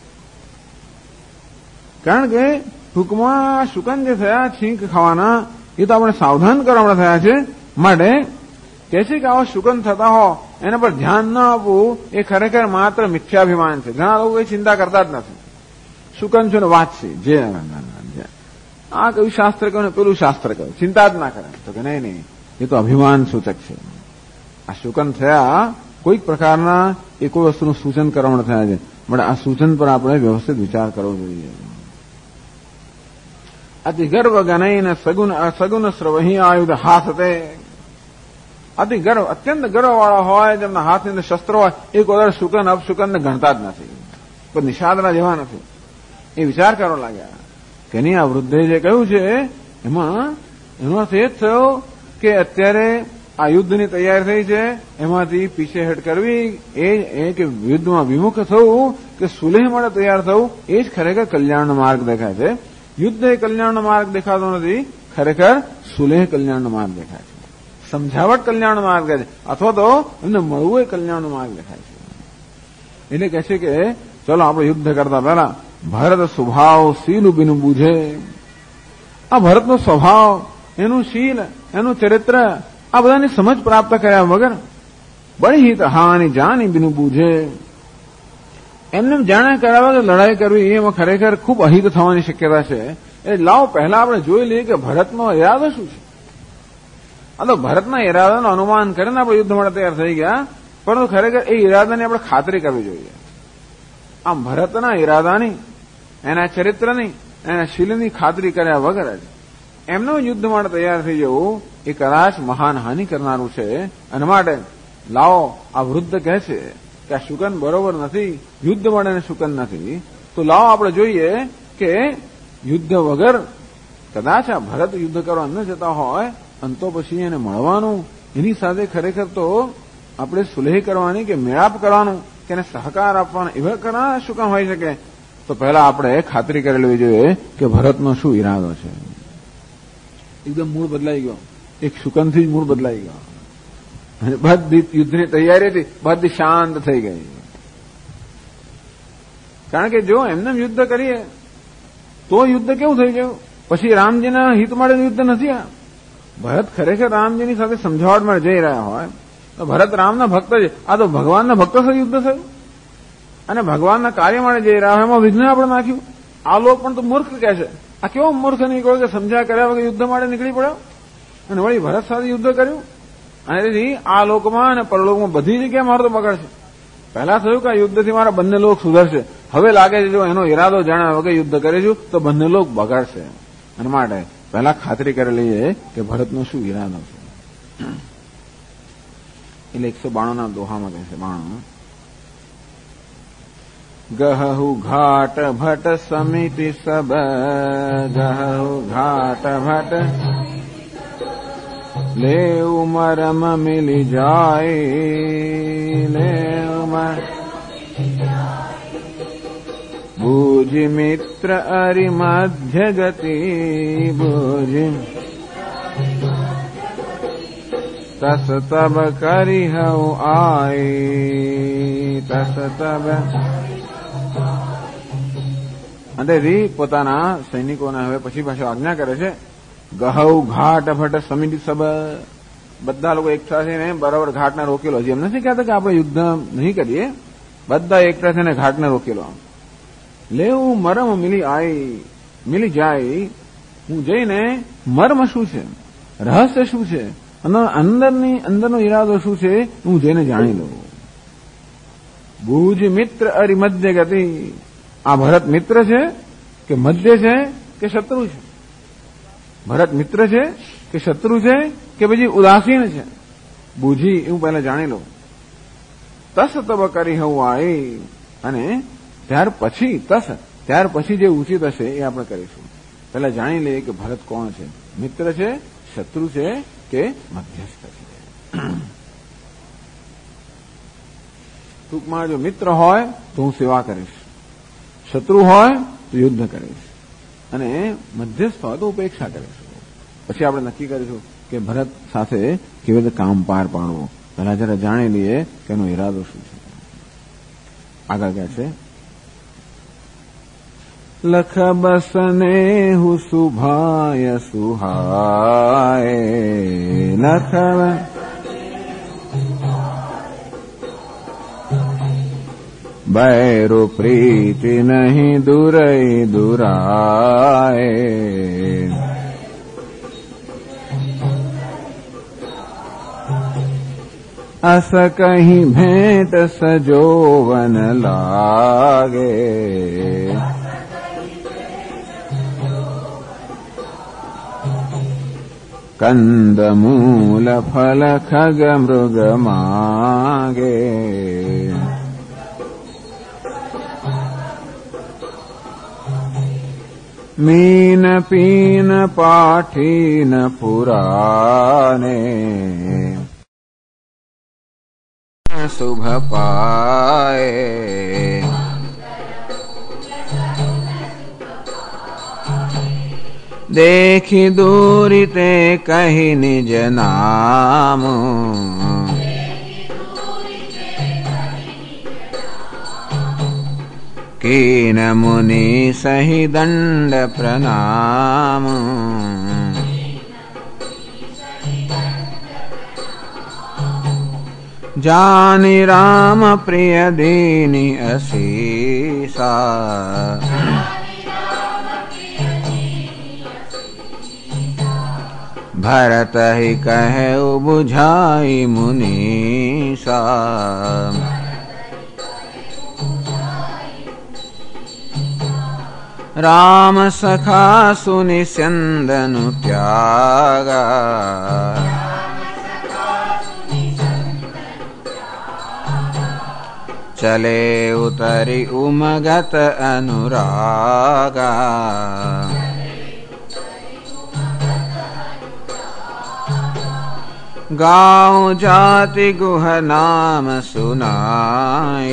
કારણ કે ટૂંકમાં શુકન જે થયા છીંક ખાવાના એ તો આપણે સાવધાન કરવા થયા છે. માટે કહે છે કે આવા શુકન થતા હો એના પર ધ્યાન ન આપવું એ ખરેખર માત્ર મિથ્યાભિમાન છે. ઘણા લોકો એ ચિંતા કરતા જ નથી. શુકન છે ને વાત છે, જે આ કયું શાસ્ત્ર કહ્યું ને પેલું શાસ્ત્ર કહ્યું, ચિંતા જ ના કરે. તો કે નહીં નહીં, એ તો અભિમાન સૂચક છે. આ શુકન થયા કોઈક પ્રકારના એ કોઈ વસ્તુનું સૂચન કરવા થયા છે. માટે આ સૂચન પર આપણે વ્યવસ્થિત વિચાર કરવો જોઈએ. અતિ ગર્વ ગણઈને સગુન સગુન સ્રવહી આયુધ હાથ તે. અતિ ગર્વ, અત્યંત ગર્વ વાળા હોય, જેમના હાથની અંદર શસ્ત્રો હોય, એ કોઈ શુકન અપશુકનને ગણતા જ નથી, કોઈ નિષાદના જેવા નથી. એ વિચાર કરવા લાગ્યા કે નહીં, આ વૃદ્ધે જે કહ્યું છે એમાં એનો અર્થ એ જ થયો કે અત્યારે આ યુદ્ધની તૈયારી થઈ છે એમાંથી પીછેહટ કરવી એ કે યુદ્ધમાં વિમુખ થવું કે સુલેહ માટે તૈયાર થવું એ જ ખરેખર કલ્યાણનો માર્ગ દેખાય છે. યુદ્ધ એ કલ્યાણનો માર્ગ દેખાતો નથી, ખરેખર સુલેહ કલ્યાણનો માર્ગ દેખાય છે. સમજાવટ કલ્યાણનો માર્ગ છે અથવા તો એમને મળવું એ કલ્યાણનો માર્ગ દેખાય છે. એટલે કહે છે કે ચલો આપણે યુદ્ધ કરતા પહેલા ભરત સ્વભાવ શીલ બીનું બુঝે. આ ભરતનો સ્વભાવ, એનું શીલ, એનું ચરિત્ર આ બધાની સમજ પ્રાપ્ત કર્યા વગર બળી હિત હાની જાની બીનું બુঝે. એમને જાણ્યા કર્યા વગર લડાઈ કરવી એમાં ખરેખર ખૂબ અહિત થવાની શક્યતા છે. એટલે લાવો પહેલા આપણે જોઈ લઈએ કે ભરતનો ઈરાદો શું છે. આ તો ભરતના ઈરાદાનું અનુમાન કરીને આપણે યુદ્ધ માટે તૈયાર થઈ ગયા, પરંતુ ખરેખર એ ઈરાદાની આપણે ખાતરી કરવી જોઈએ. આમ ભરતના ઈરાદાની, એના ચરિત્રની, એના શીલની ખાતરી કર્યા વગર જ એમનું યુદ્ધ માટે તૈયાર થઈ જવું એ કદાચ મહાન હાનિ કરનારું છે. અને માટે લાવો આ વૃદ્ધ કહે છે કે આ શુકન બરોબર નથી, યુદ્ધ માટે શુકન નથી, તો લાવો આપણે જોઈએ કે યુદ્ધ વગર કદાચ આ ભરત યુદ્ધ કરવા ન જતા હોય અને તો પછી એને મળવાનું, એની સાથે ખરેખર તો આપણે સુલેહ કરવાની કે મેળાપ કરવાનું કે એને સહકાર આપવાનો એવા ઘણા શું કામ હોઈ શકે. તો પહેલા આપણે ખાતરી કરી લેવી જોઈએ કે ભરતનો શું ઈરાદો છે. એકદમ મૂળ બદલાઈ ગયો, એક શુકનથી જ મૂળ બદલાઈ ગયો અને બધી યુદ્ધની તૈયારી હતી બધી શાંત થઈ ગઈ. કારણ કે જો એમને યુદ્ધ કરીએ તો યુદ્ધ કેવું થઈ ગયું, પછી રામજીના હિત માટે યુદ્ધ નથી. આ ભરત ખરેખર રામજીની સાથે સમજાવટ માટે જઈ રહ્યા હોય તો ભરત રામના ભક્ત છે, આ તો ભગવાનના ભક્તો સાથે યુદ્ધ થયું અને ભગવાનના કાર્ય માટે જઈ રહ્યા હોય એમાં વિઘ્ન આપણે નાખ્યું. આ લોક પણ તો મૂર્ખ કહે છે, આ કેવો મૂર્ખ નીકળ્યો કે સમજ્યા કર્યા વગર યુદ્ધ માટે નીકળી પડ્યો અને વળી ભરત સાથે યુદ્ધ કર્યું. અને તેથી આ લોકમાં અને પરલોકમાં બધી જગ્યાએ મારો તો બગડ છે. પહેલા થયું કે આ યુદ્ધથી મારા બંને લોક સુધરશે, હવે લાગે છે જો એનો ઈરાદો જાણ્યા વગર યુદ્ધ કરીશું તો બંને લોક બગાડશે. અને માટે પહેલા ખાતરી કરી લઈએ કે ભરતનો શું ઈરાદો છે. એટલે એકસો બાણું ના દોહામાં કહે છે, બાણું ગહુ ઘાટ ભટ સમિતિ સબ, ગહુ ઘાટ ભટ લેવ મરમ મિલી જાય, લેવ બુજ મિત્ર અરિ મધ્ય ગતિ, બુજ તસ તબ કરી હઉ આય, તસ તબ. અને રી પોતાના સૈનિકોને હવે પછી પાછો આજ્ઞા કરે છે, ગહઉ ઘાટ ભટ સમિતિ સબ. બધા લોકો એકઠા થઈને બરાબર ઘાટને રોકેલો. હજી એમ નથી કહેતા કે આપણે યુદ્ધ નહીં કરીએ, બધા એકઠા થઈને ઘાટને રોકેલો. લેવું મરમ મિલી આઈ, મિલી જાય, હું જઈને મર્મ શું છે, રહસ્ય શું છે, અંદરની અંદરનો ઈરાદો શું છે હું જઈને જાણી લઉં. ભુજ મિત્ર અરિ મધ્ય ગતિ. આ ભરત મિત્ર છે કે મધ્ય છે કે શત્રુ છે? ભરત મિત્ર છે કે શત્રુ છે કે પછી ઉદાસીન છે? બુજી એવું પહેલા જાણી લઉં. તસ તબ કરી હવું આઈ, અને ત્યાર પછી તસ ત્યાર પછી જે ઉચિત હશે એ આપણે કરીશું. પહેલા જાણી લઈએ કે ભરત કોણ છે, મિત્ર છે, શત્રુ છે કે મધ્યસ્થ છે. ટૂંકમાં જો મિત્ર હોય તો હું સેવા કરીશ, શત્રુ હોય તો યુદ્ધ કરીશ, અને મધ્યસ્થ હોય તો ઉપેક્ષા કરીશું. પછી આપણે નક્કી કરીશું કે ભરત સાથે કેવી રીતે કામ પાર પાડવું. પહેલા જરા જાણી લઈએ કે એનો ઈરાદો શું છે. આગળ કહે છે, લખ બસને હું સુભાય સુહાય, લખ બૈરો પ્રીતિ નહીં દુરઈ દુરાય, અસ કહી ભેટ સજોવન લાગે, કંદ મૂલ ફલ ખગ મૃગ માગે, મીન પીન પાઠીન પુરાને, शुभ पाए। देखी दूरी ते कही निज नाम, कीन मुनि सही दंड प्रणाम। जानी राम प्रिय दीनी असीसा, भरत ही कहे बुझाई मुनीसा। राम सखा सुनि स्यंदनु त्यागा, चले उतरी उमगत अनुरागा। गाँव जाति गुह नाम सुनाई,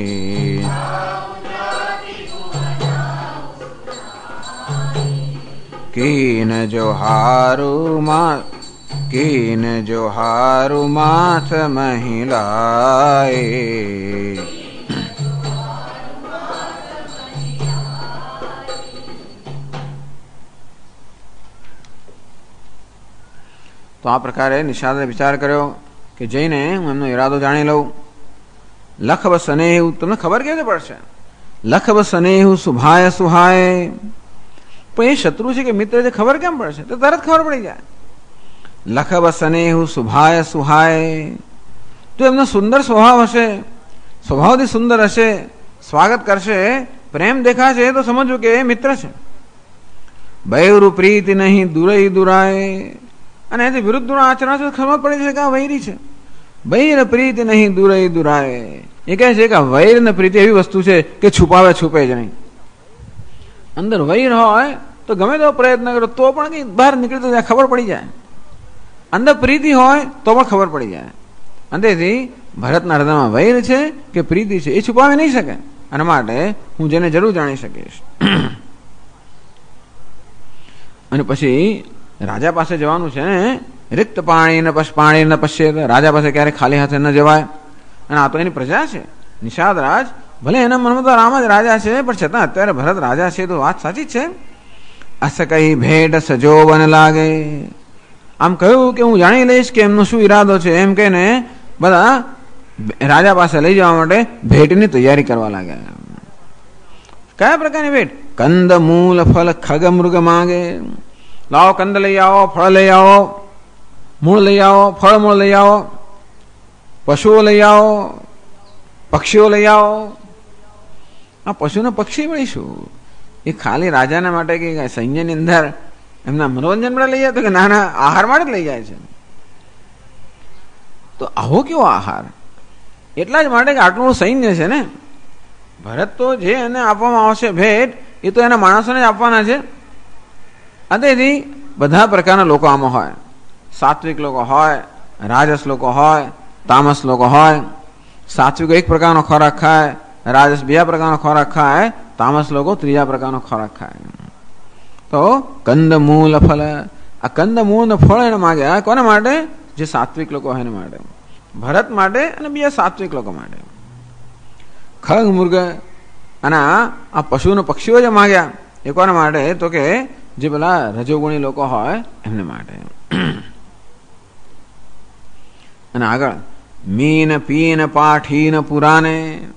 कीन जोहारू मा कीन जोहारू माथ महिलाए। તો આ પ્રકારે નિષાદે વિચાર કર્યો કે જઈને હું એમનો ઈરાદો જાણી લઉં. લખબ સનેહુ, તમને ખબર કેવી રીતે પડશે? લખબ સનેહુ સુભાય સુહાય, પણ એ શત્રુ છે કે મિત્ર છે ખબર કેમ પડશે? તો તરત ખબર પડી જાય. લખબ સનેહુ સુભાય સુહાય, તો એમનો સુંદર સ્વભાવ હશે, સ્વભાવથી સુંદર હશે, સ્વાગત કરશે, પ્રેમ દેખાશે તો સમજવું કે એ મિત્ર છે. બૈરુ પ્રીતિ નહીં દુરઈ દુરાય, અને એથી વિરુદ્ધ આચરણ છે ખબર પડે છે કે આ વૈરી છે. બૈર પ્રીતિ નહીં દુરઈ દુરાય, એ કહે છે કે વૈર ને પ્રીતિ એવી વસ્તુ છે કે છુપાવે છુપે જ નહીં. અંદર વૈર હોય તો ગમે તેવો પ્રયત્ન કરો તો પણ કઈ બહાર નીકળી તો જાય, ખબર પડી જાય. અંદર પ્રીતિ હોય તો પણ ખબર પડી જાય. અંતેથી ભરતના હૃદયમાં વૈર છે કે પ્રીતિ છે એ છુપાવી નહીં શકે, અને માટે હું જેને જરૂર જાણી શકીશ. અને પછી રાજા પાસે જવાનું છે ને, રિક્ત પાણી ને પાણી ને પશ્ચેત, રાજા પાસે ક્યારે ખાલી હાથે ન જવાય. અને આ તો એની પ્રજા છે. નિષાદ રાજ ભલે એના મનમાં તો રામ જ રાજા છે, પણ છતાં અત્યારે ભરત રાજા છે તો વાત સાચી જ છે. અસ કઈ ભેટ સજોવન લાગે, આમ કહ્યું કે હું જાણી લઈશ કે એમનો શું ઈરાદો છે, એમ કહીને બધા રાજા પાસે લઈ જવા માટે ભેટની તૈયારી કરવા લાગ્યા. કયા પ્રકારની ભેટ? કંદ મૂલ ફલ ખગ મૃગ માંગે, લાવો કંદ લઈ આવો, ફળ લઈ આવો, મૂળ લઈ આવો, ફળ મૂળ લઈ આવો, પશુઓ લઈ આવો, પક્ષીઓ લઈ આવો. આ પશુ ને પક્ષી મળીશું એ ખાલી રાજાના માટે કે સૈન્યની અંદર એમના મનોરંજન માટે લઈ જાય તો કે નાના આહાર માટે જ લઈ જાય છે. તો આવો કેવો આહાર? એટલા જ માટે કે આટલું સૈન્ય છે ને. ભરત તો જે એને આપવામાં આવશે ભેટ એ તો એના માણસોને જ આપવાના છે. તેથી બધા પ્રકારના લોકો આમાં હોય. સાત્વિક લોકો હોય, રાજસ લોકો હોય, તામસ લોકો હોય. સાત્વિકો એક પ્રકારનો ખોરાક ખાય, રાજસ બીજા પ્રકારનો ખોરાક ખાય, તામસ લોકો ત્રીજા પ્રકારનો ખોરાક ખાય. તો કંદ મૂળ ફળ, આ કંદ મૂળ ને ફળ એને માગ્યા કોને માટે? જે સાત્વિક લોકો હોય એને માટે, ભરત માટે અને બીજા સાત્વિક લોકો માટે. ખગ મૃગ અને આ પશુ ને પક્ષીઓ જે માગ્યા એ કોના માટે? તો કે જે પેલા રજોગુણી લોકો હોય એમને માટે. અને આગળ મીન પીન પાઠીન પુરાને,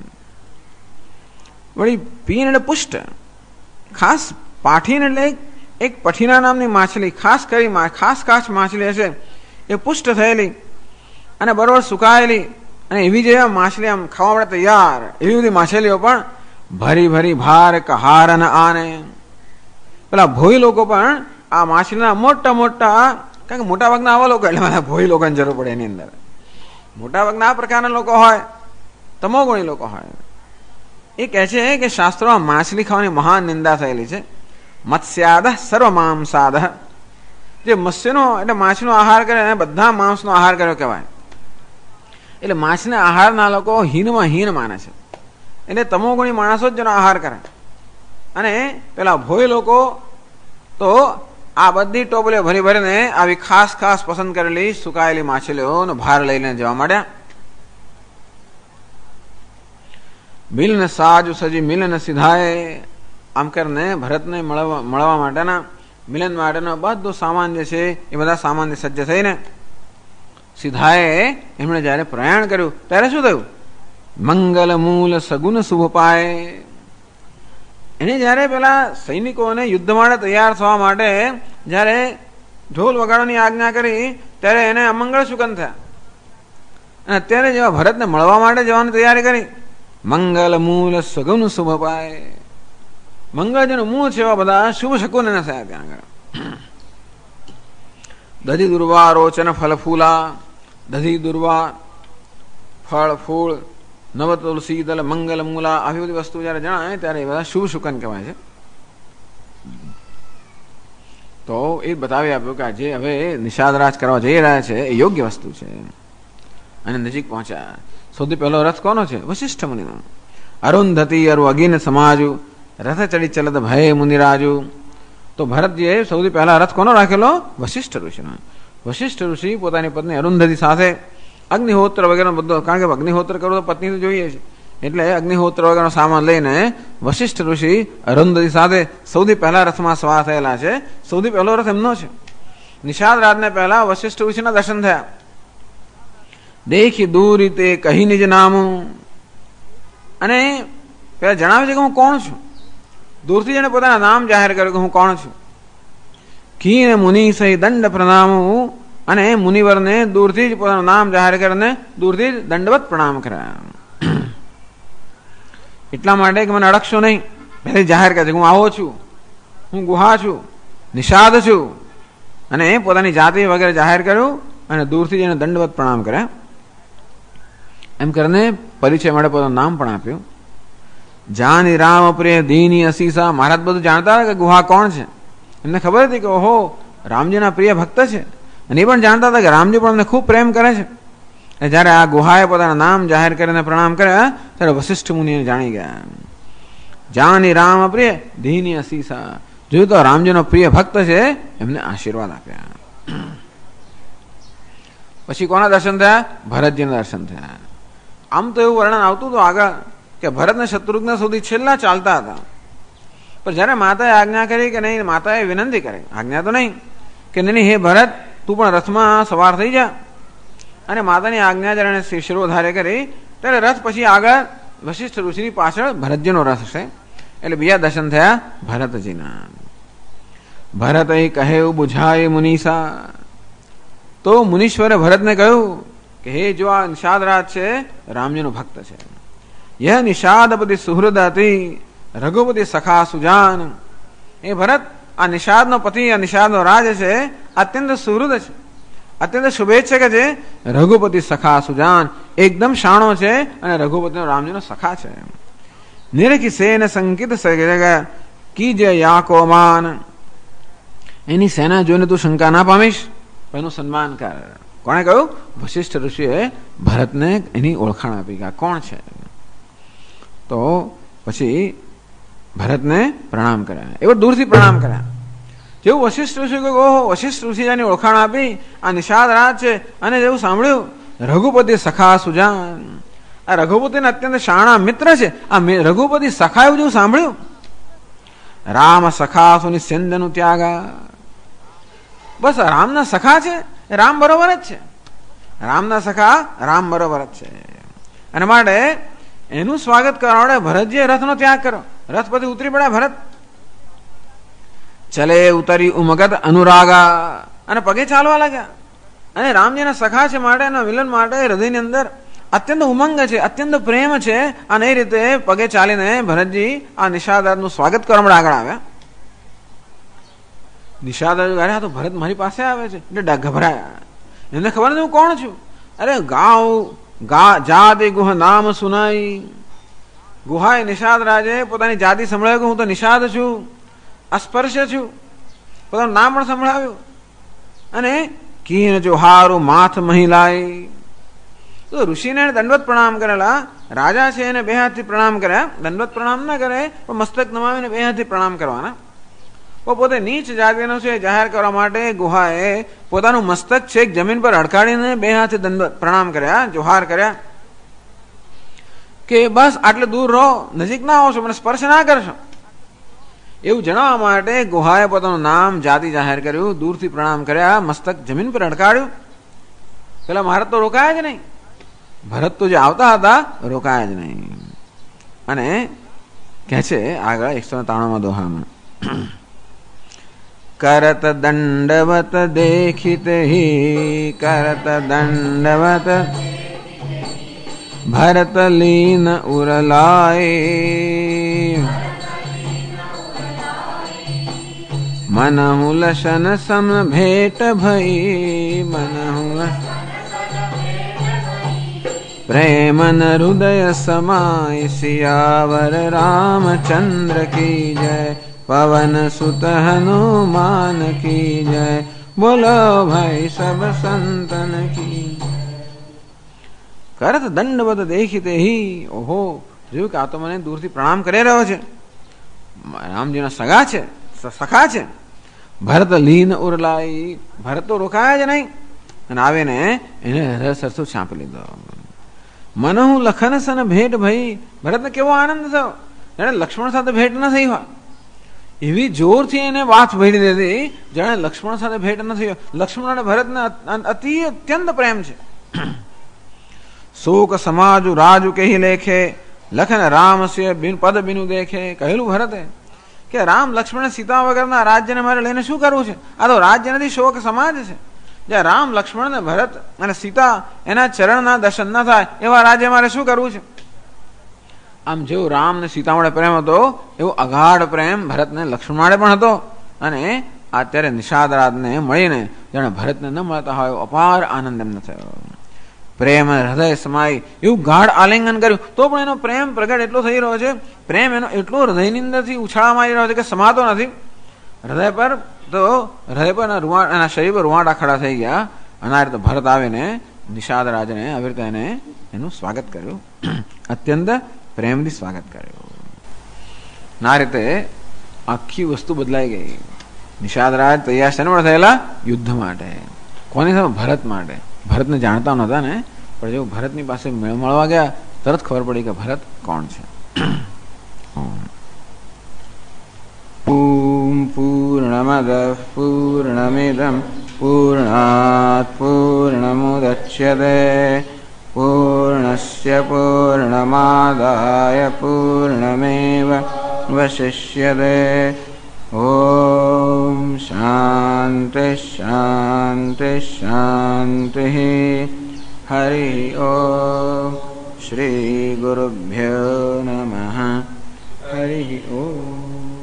વળી પીન એટલે પુષ્ટ, ખાસ પાઠીન એટલે એક પઠીના નામની માછલી, ખાસ કરી ખાસ કાચ માછલી હશે એ પુષ્ટ થયેલી અને બરોબર સુકાયેલી, અને એવી જે માછલી આમ ખાવા માટે તૈયાર એવી બધી માછલીઓ પણ ભરી ભરી ભાર કહાર અને આને. પેલા ભોઈ લોકો પણ આ માછલીના મોટા મોટા, કારણ કે મોટા ભાગના આવા લોકો એટલે મને ભોઈ લોકોની જરૂર પડે એની અંદર. મોટા ભાગના આ પ્રકારના લોકો હોય, તમોગુણી લોકો હોય. એ કહે છે કે શાસ્ત્રોમાં માછલી ખાવાની મહાન નિંદા થયેલી છે. મત્સ્યાદ સર્વ માંસાદ, જે મત્સ્યનો એટલે માછલીનો આહાર કરે એને બધા માંસનો આહાર કર્યો કહેવાય. એટલે માછને આહારના લોકો હીનમાં હીન માને છે. એટલે તમોગુણી માણસો જ જેનો આહાર કરે. અને પેલા ભોય લોકો તો આ બધી ટોપલીઓ ભરી ભરીને આવી ખાસ ખાસ પસંદ કરેલી સુકાયેલી માછલીઓનો ભાર લઈને જવા માંડ્યા. મિલન સાજુ સજી મિલન સિધાય, આમ કરીને ભરતને મળવા મળવા માટેના મિલન માટેનો બધો સામાન જે છે એ બધા સામાન સજ્જ થઈને સિધાએ એમણે જયારે પ્રયાણ કર્યું ત્યારે શું થયું? મંગલ મૂલ સગુન શુભ પાય. એને જયારે પેલા સૈનિકોને યુદ્ધ માટે તૈયાર થવા માટે જયારે ઢોલ વગાડવાની આજ્ઞા કરી ત્યારે એને અમંગળ સુકન થયા. અને અત્યારે જેવા ભરતને મળવા માટે જવાની તૈયારી કરી, મંગલ મૂલ સગુન શુભ પાય, મંગળ જેનું મૂળ છે એવા બધા શુભ શકુન એને થયા. ત્યાં આગળ દધી દુર્વા રોચન ફલ ફૂલા, દધી દુર્વા ફળ ફૂળ નવ તુલસી દલ મંગલ મૂલા આવી બધી વસ્તુ જયારે જણાય ત્યારે એ બધા શુભ શુકન કહેવાય છે. તો એ બતાવી આપ્યું કે જે હવે નિષાદરાજ કરવા જઈ રહ્યા છે એ યોગ્ય વસ્તુ છે. અને નજીક પહોંચ્યા. સૌથી પહેલો રથ કોનો છે? વશિષ્ઠ મુનિનો. અરુંધતી અરુ અગીન સમાજુ, રથ ચડી ચલત ભય મુનિરાજુ. તો ભરતજીએ સૌથી પહેલા રથ કોનો રાખેલો? વશિષ્ઠ ઋષિનો. વશિષ્ઠ ઋષિ પોતાની પત્ની અરુંધતી સાથે અગ્નિહોત્ર વગેરે બધો, કારણ કે અગ્નિહોત્ર કરવું તો પત્ની તો જોઈએ છે, એટલે અગ્નિહોત્ર વગેરેનો સામાન લઈને વશિષ્ઠ ઋષિ અરુંધતી સાથે સૌથી પહેલા રથમાં સવાર થયેલા છે. સૌથી પહેલો રથ એમનો છે. નિષાદ રાતને પહેલા વશિષ્ઠ ઋષિના દર્શન થયા. દેખી દૂર તે કહી નિજ નામું, અને પેલા જણાવે છે કે હું કોણ છું. દૂરથી જેને પોતાના નામ જાહેર કર્યું કે હું કોણ છું. કીન મુનિ સહી દંડ પ્રણામું, અને મુનિવરને દૂરથી જ પોતાનું નામ જાહેર કરીને દૂરથી જ દંડવત પ્રણામ કર્યા. એટલા માટે કે મને અડકશો નહીં. પહેલી જાહેર કરે છે હું આવો છું, હું ગુહા છું, નિષાદ છું, અને પોતાની જાતિ વગેરે જાહેર કર્યું અને દૂરથી જઈને દંડવત પ્રણામ કર્યા. એમ કરીને પરિચય માટે પોતાનું નામ પણ આપ્યું. જાની રામ પ્રિય દીની અસીસા. મહારાજ બધું જાણતા હતા કે ગુહા કોણ છે. એમને ખબર હતી કે ઓહો રામજીના પ્રિય ભક્ત છે, અને એ પણ જાણતા હતા કે રામજી પણ અમને ખૂબ પ્રેમ કરે છે. જયારે આ ગુહાએ પોતાના નામ જાહેર કરીને પ્રણામ કર્યા ત્યારે વશિષ્ઠ મુનિએ જાણી ગયા. જાની રામ પ્રિય દીની અસીસા. જોયું તો રામજીનો પ્રિય ભક્ત છે, એમને આશીર્વાદ આપ્યા. પછી કોના દર્શન થયા? ભરતજીના દર્શન થયા. આમ તો એવું વર્ણન આવતું હતું આગળ કે ભરત ને શત્રુઘ્ન સુધી છેલ્લા ચાલતા હતા. પણ જયારે માતાએ આજ્ઞા કરી કે નહીં, માતાએ વિનંતી કરી, આજ્ઞા તો નહીં, કે નહીં હે ભરત તું પણ રથમાં સવાર થઈ જા. અને માતાની આજ્ઞા જયારે શિરોધારે કરી ત્યારે રથ પછી આગળ વશિષ્ઠ ઋષિની પાછળ ભરતજીનો રથ છે. એટલે બીજા દર્શન થયા ભરતજીના. ભરત કહે બુઝાય મુનીસા. તો મુનીશ્વરે ભરતને કહ્યું કે હે જો આ નિષાદરાજ છે રામજીનો ભક્ત છે. યહ નિષાદપતિ સુહૃદ હતી રઘુપતિ સખા સુજાન. એ ભરત આ નિષાદનો પતિ, આ નિષાદનો રાજ છે, અત્યંત સુહૃદ છે, અત્યંત શુભેચ્છક છે. રઘુપતિ સખા સુજાન, એકદમ શાણો છે અને રઘુપતિનો રામજીનો સખા છે. નિરખી સેન સંકિત કી જય યાકો માન. એની સેના જોઈને તું શંકા ના પામીશ, એનું સન્માન કર. કોણે કહ્યું? વશિષ્ઠ ઋષિએ ભરતને એની ઓળખાણ આપી કે કોણ છે. તો પછી ભરતને પ્રણામ કર્યા. એવો દૂરથી પ્રણામ કર્યા. જેવું વશિષ્ઠ ઋષિ કહ્યું ઓહો વશિષ્ઠ ઋષિની ઓળખાણ આપી, આ નિષાદ રાજ છે. અને જેવું સાંભળ્યું રઘુપતિ સખા સુજાન, આ રઘુપતિને અત્યંત શાણા મિત્ર છે, આ રઘુપતિ સખા એવું જેવું સાંભળ્યું. રામ સખા સુની સેન્દનું ત્યાગા. બસ રામના સખા છે, રામ બરોબર જ છે. રામના સખા રામ બરોબર જ છે. અને માટે એનું સ્વાગત કરવા માટે ભરતજીએ રથનો ત્યાગ કર્યો. રથ પછી ઉતરી પડ્યા ભરત. ચલે ઉતરી ઉમગત અનુરાગા. અને પગે ચાલવા લાગ્યા. અને રામજીના સખા છે માટે એના મિલન માટે હૃદયની અંદર અત્યંત ઉમંગ છે, અત્યંત પ્રેમ છે. અને એ રીતે પગે ચાલીને ભરતજી આ નિષાદનું સ્વાગત કરવા માટે આગળ આવ્યા. નિષાદ અરે તો ભરત મારી પાસે આવે છે એટલે ગભરાયા. એમને ખબર નથી હું કોણ છું. અરે ગાઉ ગા જાતિ ગુહ નામ સુનાઈ. ગુહાએ નિષાદ રાજે પોતાની જાતિ સંભળાવ્યું કે હું તો નિષાદ છું, અસ્પર્શ્ય છું. પોતાનું નામ પણ સંભળાવ્યું. અને કીન જો હારું માથ મહિલાઈ. તો ઋષિને દંડવત પ્રણામ કરેલા, રાજા છે એને બે હાથથી પ્રણામ કર્યા. દંડવત પ્રણામ ના કરે પણ મસ્તક નમાવીને બે હાથથી પ્રણામ કરવાના. પોતે નીચ જાતિનો છે જાહેર કરવા માટે ગુહાએ પોતાનું મસ્તક છે જમીન પર અડકાડીને બે હાથે દંડવત પ્રણામ કર્યા, જોહાર કર્યા કે બસ આટલે દૂર રહો, નજીક ના આવશો, મને સ્પર્શ ના કરશો. એવું જણાવવા માટે ગુહાએ પોતાનું નામ જાતિ જાહેર કર્યું, દૂરથી પ્રણામ કર્યા, મસ્તક જમીન પર અડકાડ્યું. પેલા મહારાજ તો રોકાયા જ નહીં. ભરત તો જે આવતા હતા રોકાયા જ નહીં. અને કહે છે આગળ એકસો ત્રાણુંમાં દોહામાં, કરત દંડવત દેખિત હિ કરત દંડવત ભરત લીન ઉરલાય મનહુ લશન સમ ભેટ ભઈ મનહુ પ્રેમન હૃદય સમાય સિયાવર રામચંદ્ર કી જય પવન સુત હનુમાન કી જય બોલો ભાઈ સબ સંતન કી. કરત દંડવત દેખિતે હિ, ઓહો જોયું કે આ તો મને દૂરથી પ્રણામ કરી રહ્યો છે, રામજીના સગા છે, સખા છે. ભરત લીન ઉરલાઈ, ભરત તો રોકાયા જ નહીં અને આવીને એને હૃદય સરસું છાંપી લીધો. મનહુ લખન સન ભેટ ભાઈ, ભરતને કેવો આનંદ થયો, જાણે લક્ષ્મણ સાથે ભેટ ન થઈ હોય એવી જોરથી એને વાત ભરી દીધી, જાણે લક્ષ્મણ સાથે ભેટ ન થઈ હોય. લક્ષ્મણ અને ભરતને અતિ અત્યંત પ્રેમ છે. શોક સમાજુ રાજુ કહી લેખે લખન રામ સે પદ બિનુ દેખે. કહેલું ભરતે કે રામ લક્ષ્મણ સીતા વગરના રાજ્યને મારે લઈને શું કરવું છે? આ તો રાજ્ય નથી, શોક સમાજ છે. જ્યાં રામ લક્ષ્મણ ને ભરત અને સીતા એના ચરણના દર્શન ન થાય એવા રાજ્ય મારે શું કરવું છે? આમ જેવું રામ ને સીતા વડે પ્રેમ હતો એવો અગાઢ પ્રેમ ભરતને લક્ષ્મણ વડે પણ હતો. અને અત્યારે નિષાદ રાજને મળીને જાણે ભરતને ન મળતા હોય એવો અપાર આનંદ એમને થયો. પ્રેમ હૃદય સમાય એવું ગાઢ આલિંગન કર્યું તો પણ એનો પ્રેમ પ્રગટ એટલો થઈ રહ્યો છે, પ્રેમ એનો એટલો હૃદયની અંદરથી ઉછાળા મારી રહ્યો છે કે સમાતો નથી. હૃદય પર તો હૃદય પર રૂવાટ એના શરીર પર રૂવાટા ખડા થઈ ગયા. અને આ રીતે ભરત આવીને નિષાદ રાજને આવી રીતે એને એનું સ્વાગત કર્યું, અત્યંત પ્રેમથી સ્વાગત કર્યું. આ રીતે આખી વસ્તુ બદલાઈ ગઈ. નિષાદ રાજ તૈયાર શેના માટે થયેલા? યુદ્ધ માટે. કોની સામે? ભરત માટે. ભરતને જાણતા નહોતા ને, પણ જેવું ભરતની પાસે મળવા ગયા તરત ખબર પડી કે ભરત કોણ છે. પૂમ પૂર્ણમદ પૂર્ણમિદમ પૂર્ણાત પૂર્ણમુદચ્યતે પૂર્ણસ્ય પૂર્ણમાદાય પૂર્ણમેવ વશિષ્યતે. ઓમ શાંતિ શાંતિ શાંતિ. હરિ ઓમ. શ્રી ગુરુભ્યો નમઃ. હરિ ઓમ.